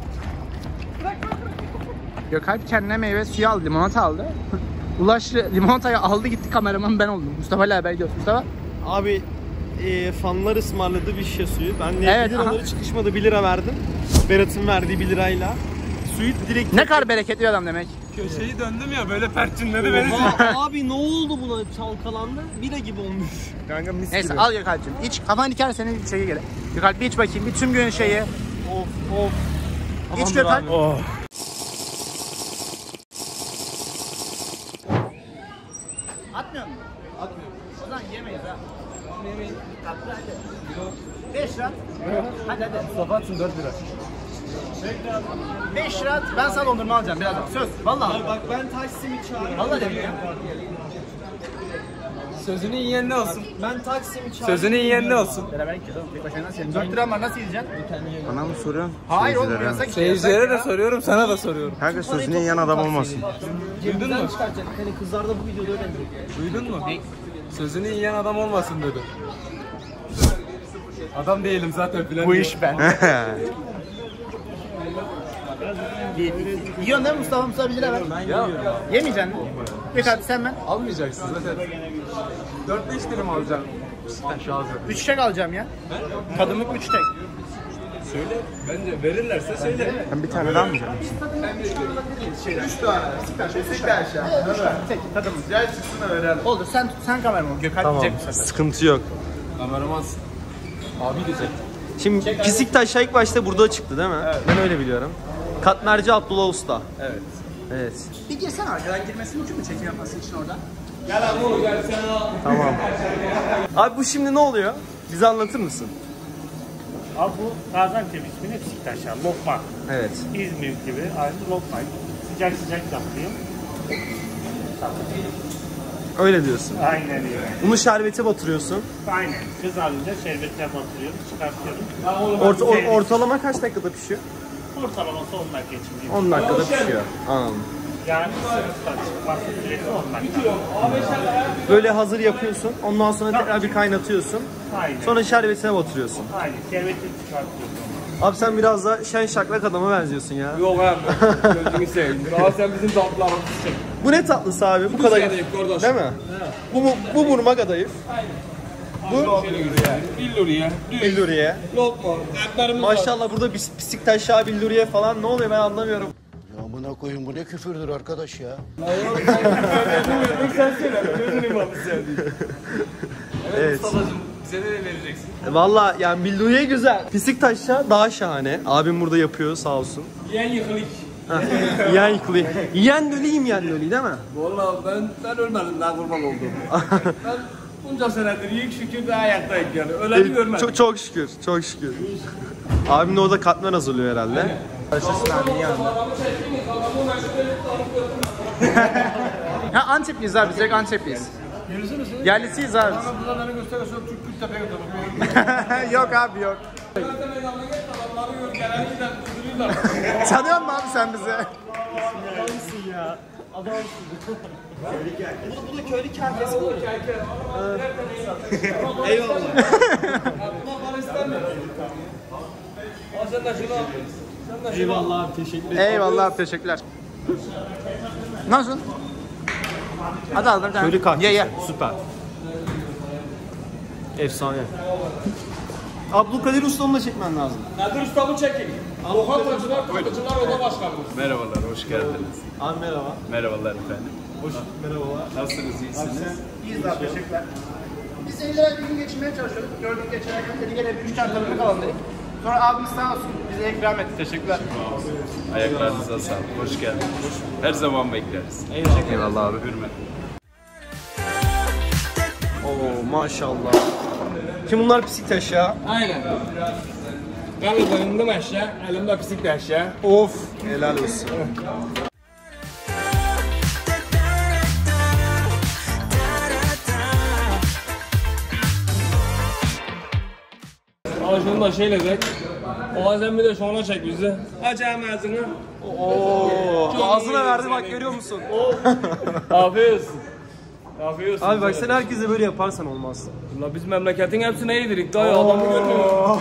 A: Gökalp kendine meyve suyu aldı, limonata aldı. Ulaş limonatayı aldı gitti, kameraman ben oldum. Mustafa ile haber gidiyoruz. Mustafa?
B: Abi fanlar ısmarladı bir şişe suyu. Ben de
A: Evet,
B: 1 liraları çıkışmadı 1 lira verdim. Berat'ın verdiği 1 lirayla. Suyu direkt...
A: Ne kadar bereketli adam demek.
D: Köşeyi döndüm ya böyle perçinleri beni.
B: Abi ne oldu buna? Çalkalandı. Bira gibi olmuş.
D: Kanka mis
A: Neyse
D: gibi.
A: al Gökalp'cim. İç, kafan diker senin içeri gele. Gökalp bir iç bakayım, bir tüm gün şeyi.
B: Of.
A: İç Gökalp.
B: Oh.
A: Atmıyor musun? Atmıyorum. O zaman yemeyiz ha. Yemeyin. Tatlı hadi. 5 lira. Hadi.
D: Mustafa atsın 4 lira.
A: 5 lira at, ben sana dondurma alacağım birazdan. Söz. Vallahi.
B: Bak ben Taksim'i çağırıyorum.
A: Vallahi dedim ya.
D: Sözünü yiyen ne olsun?
B: Ben Taksim'i çağırıyorum.
D: Sözünü yiyen ne olsun?
A: Beraber gideceğiz oğlum. Tek başına nasıl yiyeceksin? 4 liram var, nasıl yiyeceksin?
C: Bana mı soruyorsun?
A: Hayır oğlum, yasak işte.
D: Seyircilere de soruyorum, sana da soruyorum.
C: Kanka sözünü yiyen adam olmasın.
D: Duydun mu?
B: Çıkaracak. Hani kızlar da bu videoda öyle mi?
D: Duydun mu? Sözünü yiyen adam olmasın dedi. Adam değilim zaten filan.
A: Bu iş ben. Yiyorsun değil mi Mustafa? Mustafa bir lira ver.
D: Ya.
A: Yemeyeceksin mi? Gökalp sen ben.
D: Almayacaksın zaten. 4-5 dilim alacağım. Şu ağzı.
A: 3 tek alacağım ya. Tadımlık 3 tek.
D: Söyle. Bence verirlerse söyle.
C: Ben bir tane daha mı yiyeceğim?
A: 3 tane. Beşiktaş ya. Tek tadımlık.
D: Gel çıksın da verelim.
A: Oldu, sen kameraman. Gökalp yiyecek bu sefer.
B: Sıkıntı yok.
D: Kameraman abi diyecek.
B: Şimdi Fisiktaş ilk başta burada çıktı değil mi? Evet. Ben öyle biliyorum. Katmerci Abdullah Usta. Evet.
A: Bir girsene arkadan girmesi mümkün mü çekim yapması için orada?
D: Gel abi oğlum gel sen al.
B: Tamam. Abi bu şimdi ne oluyor? Bize anlatır mısın?
M: Abi bu Gaziantep ismini Fisiktaş'a, lokma.
B: Evet.
M: İzmir gibi aynı lokma. Sıcak yapıyor.
B: Öyle diyorsun.
M: Aynen öyle.
B: Bunu şerbete batırıyorsun.
M: Aynen. Kızarınca şerbetine batırıyoruz, çıkartıyoruz.
B: Ortalama kaç dakikada pişiyor?
M: Ortalaması 10 dakika için.
B: 10 dakikada pişiyor. Anladım.
M: Yani süresi 10 dakika.
B: Böyle hazır yapıyorsun. Ondan sonra tekrar bir kaynatıyorsun.
M: Aynen.
B: Sonra şerbetine batırıyorsun.
M: Aynen. Şerbetini çıkartıyoruz.
B: Abi sen biraz da şen şaklak adama benziyorsun ya.
D: Yok abi. Gözünü seveyim. Daha sen bizim tatlılarımızı çek.
B: Bu ne tatlısı abi? Bu kadar. Değil mi? Bu burma kadayıf. Bu billuriye.
D: Lokma.
B: Maşallah burada Beşiktaş billuriye falan ne oluyor ben anlamıyorum.
H: Ya buna koyun bu ne küfürdür arkadaş ya.
D: Sen söyle. Gözünü imamı sevdiğin.
B: Evet.
D: Mustafa'cığım bize ne vereceksin?
B: Valla yani billuriye güzel. Beşiktaş'ta daha şahane. Abim burada yapıyor sağ olsun.
D: Yiyen yıkılık.
B: Yiyen yıkılıyor. Yiyen dölüyüm değil mi?
D: Vallahi ben ölmedim daha kurban oldum. Ben bunca senedir yiyik şükür de ayaktayım yani. Öleni görmedim.
B: Çok şükür. Abim de orada katmer hazırlıyor herhalde.
A: Ha Antepliyiz abi, biz direkt Antepliyiz. Yerlisiyiz abi.
D: Burada beni gösteriyorsun Türk Kültepe'ye götürüyorum.
A: Yok abi yok. Tanıyor musun abi sen bizi?
B: Adamsın ya. Adamsın. Bu da köylü kerkesi mi? Eyvallah.
D: Bana istemiyorum. Sen de şunu al.
B: Eyvallah abi teşekkür ederim.
A: Eyvallah abi, teşekkürler. Nasıl? Hadi al bir tane.
B: Köylü kahvesi.
A: Ye.
B: Süper. Efsane. Abdülkadir Usta'nı da çekmen lazım.
D: Kadir Usta'mı çekin. Lokantacılar, kapıcılar oda başkanımız.
N: Merhabalar, hoş geldiniz.
B: Abi merhaba.
N: Merhabalar efendim.
B: Merhabalar.
N: Nasılsınız, iyisiniz?
A: İyiyiz abi, teşekkürler. Biz 50 liraya bir gün geçinmeye çalışıyorduk. Gördük geçerken dedik gene 3 tane tadımlık alalım dedik. Sonra abimiz sağ olsun bize ikram etti. Teşekkürler.
N: Ayaklarınıza sağlık, hoş geldiniz. Her zaman bekleriz.
B: Eyvallah abi.
N: Hürmet.
B: Oo maşallah.
A: Kim bunlar Beşiktaş ya?
D: Aynen. Kalıbımda aşağı, elimde Beşiktaş ya.
A: Of, helal olsun.
D: Al şunu da şeyle çek. O sen bir de şuna çek bizi. Aç ağzını.
A: Ağzına verdi bak, görüyor musun?
D: Afiyet olsun. Afiyet olsun.
A: Abi bak sen herkese böyle yaparsan olmaz.
D: Ulan biz memleketin hepsine yedirik. Daha adamı görmüyor.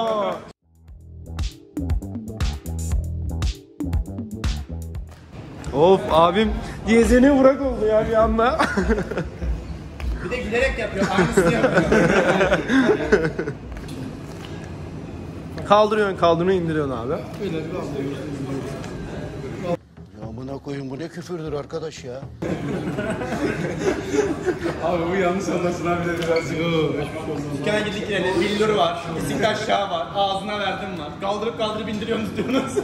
A: Of abim diyezeni bırak oldu ya bir anda.
B: Bir de gülerek yapıyor. Aynısını yapıyor.
A: Kaldırıyorsun indiriyorsun abi.
H: Ya amına koyun bu ne küfürdür arkadaş ya.
N: Abi bu yanlış anlaşılan bile birazcık.
B: Dükkana gittik yine. Billur var. Beşiktaş aşağı var. Ağzına verdim var. Kaldırıp indiriyorsunuz diyorsunuz.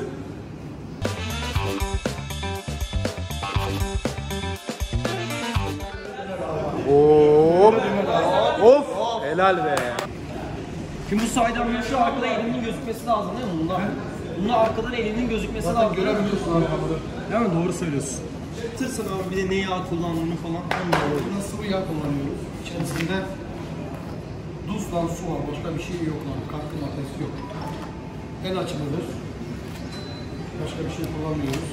A: Of. Helal be.
O: Şimdi bu saydamların şu arkada elinin gözükmesi lazım değil mi bunlar? Bunlar arkadan elinin gözükmesi lazım.
A: Görebiliyorsun arkamda.
O: Değil mi? Doğru söylüyorsun. Tırsın abi bir de ne yağ kullandığını falan.
A: Nasıl bu yağ kullanıyoruz? İçerisinde duzla su var. Başka bir şey yok lan. Katkı maddesi yok. El açımıdır. Başka bir şey kullanmıyoruz.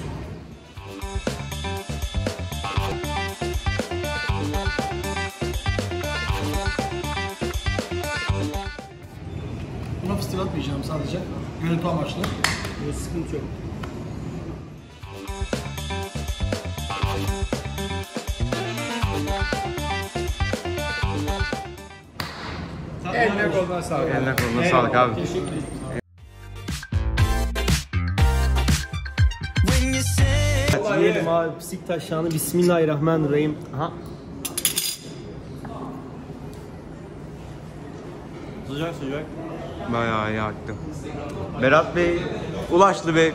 A: Buna fıstık atmayacağım sadece. Görüntü amaçlı.
O: Böyle sıkıntı yok.
A: Eline koluna sağlık.
N: Eline koluna sağlık abi.
O: Teşekkür ederim. Yiyelim abi Beşiktaş şanı. Bismillahirrahmanirrahim. Aha. Sıcak.
N: Bayağı iyi aktı. Berat Bey, Ulaşlı Bey.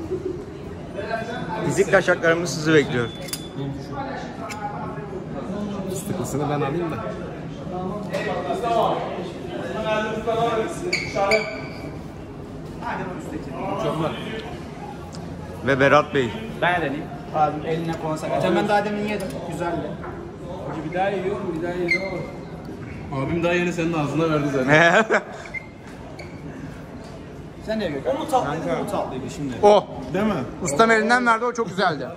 N: Fizik taşaklarımız sizi bekliyor.
A: Fıstıklısını ben alayım da.
N: Ve Berat Bey.
B: Ben de diyeyim. Abi eline konsak. Ben daha demin yedim. Güzeldi.
D: Bir daha yiyorum. Abim daha yeni senin ağzına verdi zaten.
B: Sen de Gökhan.
O: O mu tatlıydı, bu tatlıydı şimdi?
N: O.
A: Değil mi?
N: Ustam elinden verdi, o çok güzeldi.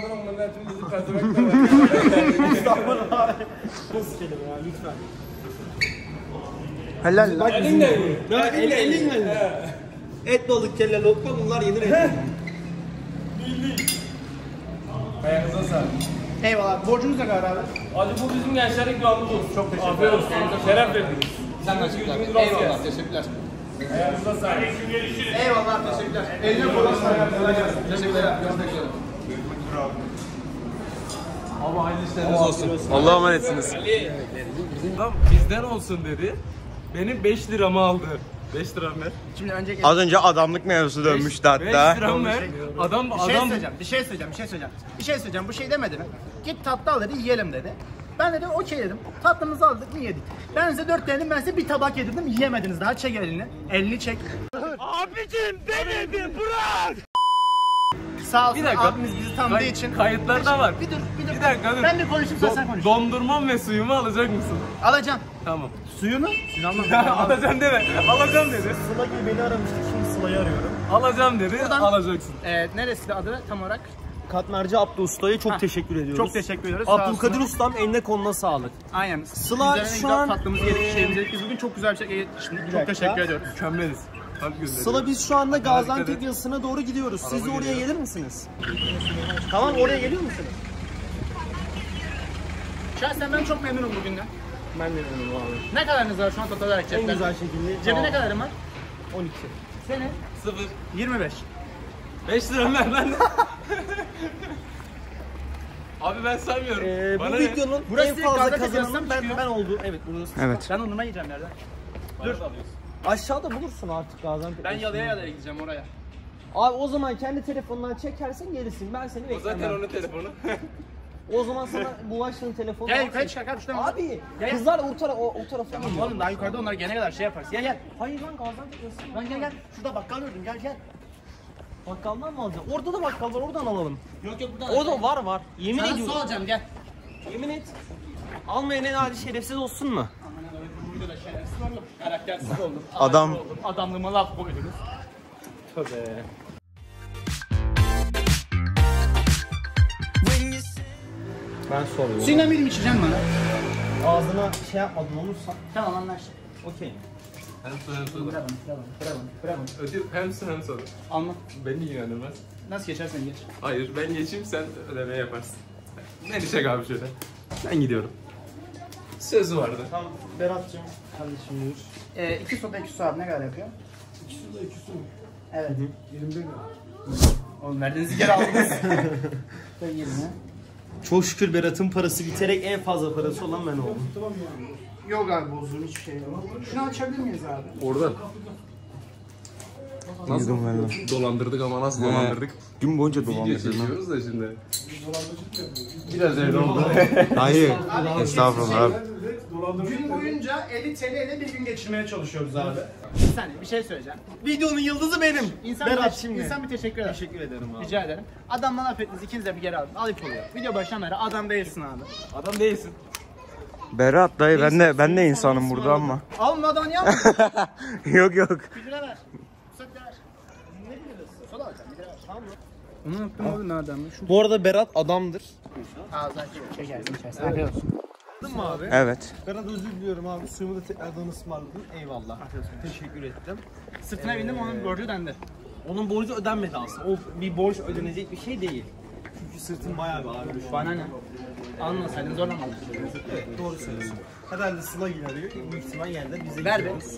N: Helal lan.
O: Elinle. Et balık kelle lokma bunlar yenir et.
D: Ayağınıza sağlık.
B: Eyvallah. Borcunuz ne kadar abi?
D: Hadi bu bizim gençlerin ikramımız olsun. Çok teşekkür ederim. Afiyet olsun. Şeref verdiniz.
B: Sen de teşekkürler. Eyvallah. Teşekkürler.
D: Ayağınıza sağlık.
B: Eyvallah. Teşekkürler. Eline koluna sağlık. Teşekkürler.
D: Abi hayırlı işleriniz olsun.
N: Allah'a emanetsiniz.
D: Adam bizden olsun dedi. Benim 5 liramı aldı. 5 liram ver.
B: Şimdi önce
N: Az önce adamlık mevzusu dönmüştü hatta.
D: 5 liram ver. Adam
B: Bir şey söyleyeceğim. Bu şey demedi mi? Git tatlı al dedi, yiyelim dedi. Ben dedim okey dedim. Tatlımızı aldık mı yedik. Ben size 4 denedim, ben size bir tabak yedirdim, yiyemediniz daha. Çek elini. Elini çek.
D: Abicim denedim bırak.
B: Sağ olsun
D: Bir dakika.
B: abimiz bizi tanıdığı için.
D: Kayıtlarda var.
B: Bir dur.
D: Bir dakika dur.
B: Ben de konuşayım sen konuş.
D: Dondurmam ve suyumu alacak mısın?
B: Alacağım.
D: Tamam.
B: Suyunu? Suyunu almam.
D: Alacağım deme. Alacağım dedi.
O: Sıla gibi beni aramıştı, şimdi Sıla'yı arıyorum.
D: Alacağım dedi. Alacaksın.
B: Neresi adı tam olarak?
O: Katmerci Abdü Usta'ya çok teşekkür ediyoruz.
B: Çok teşekkür ediyoruz.
O: Abdülkadir Ustam eline koluna sağlık.
B: Aynen.
O: Sıla
B: Üzerine
O: şu an...
B: tatlımızı yedik, şeyimizi yedik. Biz bugün çok güzel bir şey yedik. Şimdi çok teşekkür ediyoruz.
D: Mükemmeliz.
O: Sıla biz şu anda Gaziantep yazısına doğru gidiyoruz. Siz de oraya gelir misiniz? Tamam oraya geliyor musunuz?
B: Şahsen ben çok memnunum bugünden.
O: Ben de memnunum abi.
B: Ne kadarınız var şu an total olarak
O: En
B: cepte?
O: güzel şekilde.
B: Cebinde ne kadarım var?
O: 12.
B: Senin?
D: 0.
B: 25.
D: 5 liram ver ben de. Abi ben saymıyorum.
O: Bu videonun
B: Burası
O: en fazla
B: Gaziantep
O: kazananı
B: yazısından
O: ben oldu. Evet burası.
N: Evet.
B: Ben dondurma yiyeceğim nereden?
O: Dur. Aşağıda bulursun artık Gaziantep.
B: Ben yalıya gideceğim oraya.
O: Abi o zaman kendi telefonundan çekersen gerisin. Ben seni
D: O
O: beklemem.
D: zaten onun telefonu.
O: O zaman sana bulaştığın telefonu...
A: Gel yukarı çıkar kardeş.
O: Abi kızlar o tarafa
A: Tamam oğlum daha yukarıda onlar gelene kadar şey yaparız. Gel.
O: Hayır lan Gaziantep yazısı.
A: Lan gel. Şurada bakkal gördüm gel.
O: Bakkaldan mı alacaksın? Orada da bakkal var, oradan alalım.
A: Yok buradan.
O: Orada var. Yemin
A: Sana
O: ediyorum.
A: su alacağım gel.
O: Yemin et. Almayan en adi şerefsiz olsun mu?
A: Burada da şerefsiz oldum. Karaktersiz oldum.
O: Adam.
A: Oldum. Adamlığıma laf koydunuz.
O: Tövbe. Ben soruyorum.
A: Suyla benim içeceğim bana.
O: Ağzına şey yapmadın olursa.
A: Tamam anlaştık.
O: Okey.
N: Hem su hem soda.
A: Bravo.
N: Ödül hem su hem soda.
A: Alma.
N: Beni ilgilendirmez.
A: Nasıl geçersen geç.
N: Hayır ben geçeyim sen ödemeyi yaparsın. Beni çek abi şöyle. Ben gidiyorum. Sözü vardı.
O: Tamam Berat'cığım. Kardeşim buyur.
A: 2 soda 2 su abi ne kadar yapıyor?
C: 2 su da 2 su.
A: Evet.
C: 21 lira.
A: Oğlum neredenizi geri aldınız? Ben yerine.
O: Çok şükür Berat'ın parası biterek en fazla parası olan ben oldum.
C: Tamam yani.
A: Yok abi bozduğum hiçbir şey yok. Şunu açabilir miyiz abi?
N: Oradan. Nasıl dolandırdık ama nasıl dolandırdık?
L: Gün boyunca
N: Video
L: dolandırdık.
N: çekiyoruz da şimdi.
C: Biraz öyle oldu.
L: Hayır. Estağfurullah abi.
A: Gün boyunca 50 TL ile bir gün geçirmeye çalışıyoruz abi. Bir saniye bir şey söyleyeceğim.
O: Videonun yıldızı benim.
A: Berat
O: şimdi.
A: İnsan bir teşekkür eder.
O: Teşekkür ederim abi.
A: Rica ederim. Adamdan affetiniz ikiniz de bir geri alın. Ayıp oluyor. Video başından beri adam değilsin abi.
N: Adam değilsin.
L: Berat dayı ben de insanım burada ama.
A: Almadan yap.
L: Yok.
A: 1 lira ver. Kusat ver. Ne biliyorsun? Sola alacağım 1 lira ver. Tamam mı? Onu unuttum abi nereden mi?
O: Bu arada Berat adamdır.
A: Ağzından çekersin içersin. Afiyet olsun.
O: Anladın mı abi?
L: Evet.
O: Berat özür diliyorum abi. Suyumu da tekrardan ısmarladın. Eyvallah. Teşekkür ettim.
A: Sırtına bindim onun borcu dendi.
O: Onun borcu ödenmedi aslında. O bir borç ödenecek bir şey değil. Çünkü sırtım bayağı bir ağrıyor şu an.
A: Bana ne? Anlasaydın zorlamadım.
O: Evet, doğru söylüyorsun. Herhalde Sıla yine arıyor. Büyük ihtimal yerler bize
A: Ver be.
O: gidiyoruz.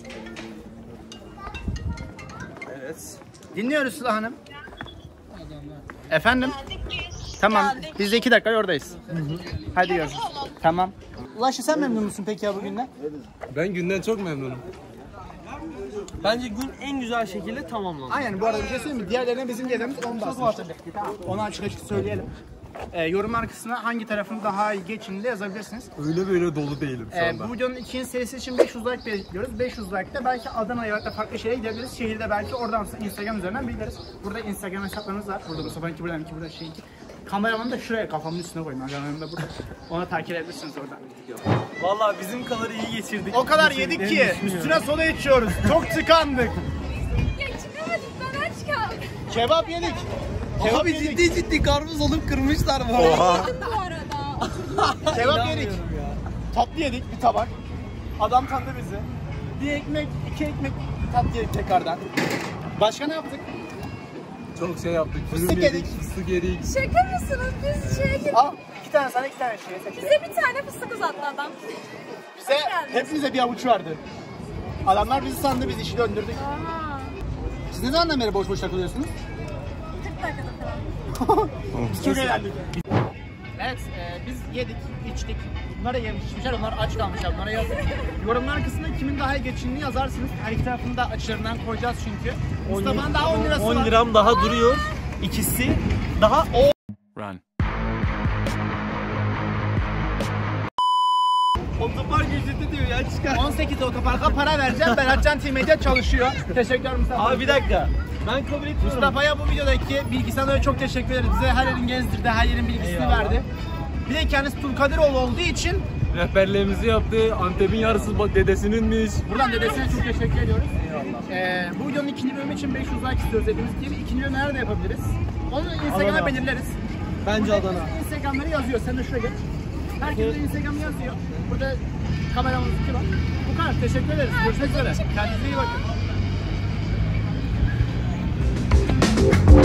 O: Evet.
A: Dinliyoruz Sıla Hanım. Efendim? Tamam. Biz de 2 dakika oradayız. Hadi görüşürüz. Tamam. Ulaşı sen memnun musun peki ya bugünden?
N: Ben günden çok memnunum.
O: Bence gün en güzel şekilde tamamlandı.
A: Aynen bu arada bir şey söyleyeyim mi? Diğerlerine bizim gelirimiz 10 basmıştı. Onu açık söyleyelim. Yorumlar kısmına hangi tarafın daha iyi geçtiğini yazabilirsiniz.
N: Öyle böyle dolu değilim şu anda.
A: Bu videonun ikinci serisi için 500 like bekliyoruz. 500 like'da belki Adana'ya ya da farklı şehre gidebiliriz. Şehirde belki oradan Instagram üzerinden bildiririz. Burada Instagram hesaplarımız var. Burada Mustafa'nınki, buradaki, burada şeyinki. Kameramanı da şuraya kafamın üstüne koyayım. Kameramanı da burada. Ona takip edebilirsiniz oradan.
O: Vallahi bizim kadar iyi geçirdik.
A: O kadar yedik ki üstüne soda içiyoruz. Çok tıkandık.
E: Geçinemedik ben aç kaldım.
A: Kebap yedik.
O: Abi ciddi karpuz olup kırmışlar bu arada.
E: Bu arada.
A: Kebap yedik. Tatlı yedik bir tabak. Adam kandı bizi. Bir ekmek, 2 ekmek tatlı yedik tekrardan. Başka ne yaptık?
N: Çok şey yaptık.
A: Fıstık yedik.
N: Fıstık yedik.
E: Şaka mısınız? Biz şeye gittik.
A: Al 2 tane sana 2 tane şey seçelim.
E: Bize bir tane fıstık uzattı adam.
A: Bize hepimize bir avuç vardı. Adamlar bizi sandı, biz işi döndürdük.
E: Aha.
A: Siz ne zamandan beri boş boş takılıyorsunuz?
E: 40 dakikada falan.
A: Biz çok eğlendik. Evet, biz yedik, içtik. Bunlara yemişler, onlar aç kalmışlar. Bunlara yazdık. Yorumlar kısmında kimin daha iyi geçindiğini yazarsınız. Her iki tarafını da açılarından koyacağız çünkü. Mustafa'nın daha 10 lirası var.
O: 10 liram daha duruyor. İkisi daha o.
N: Run.
O: Otopark ücreti diyor ya çıkar.
A: 18 otoparka para vereceğim. Beratcan T-Media çalışıyor. Teşekkürler Mustafa.
O: Abi bir dakika. Ben kabul etmiyorum.
A: Mustafa'ya bu videodaki bilgisayarlara çok teşekkür ederiz. Bize her yerin gezdirdi, her yerin bilgisini verdi. Bir de kendisi Tulkadiroğlu olduğu için
N: Rehberliğimizi yaptı. Antep'in yarısı dedesininmiş.
A: buradan dedesine çok teşekkür ediyoruz. Eyvallah. Bu videonun ikinci bölümü için 500 like istiyoruz dediğimiz gibi. İkinci bölümü nerede yapabiliriz? Onu Instagram'a
O: Adana.
A: belirleriz.
O: Bence
A: Burada
O: Adana.
A: Instagram'ları yazıyor. Sen de şuraya geç. Herkes de Instagram yazıyor. Burada kameramız var. Bu kadar. Teşekkür ederiz. Görüşmek üzere. Kendinize iyi bakın.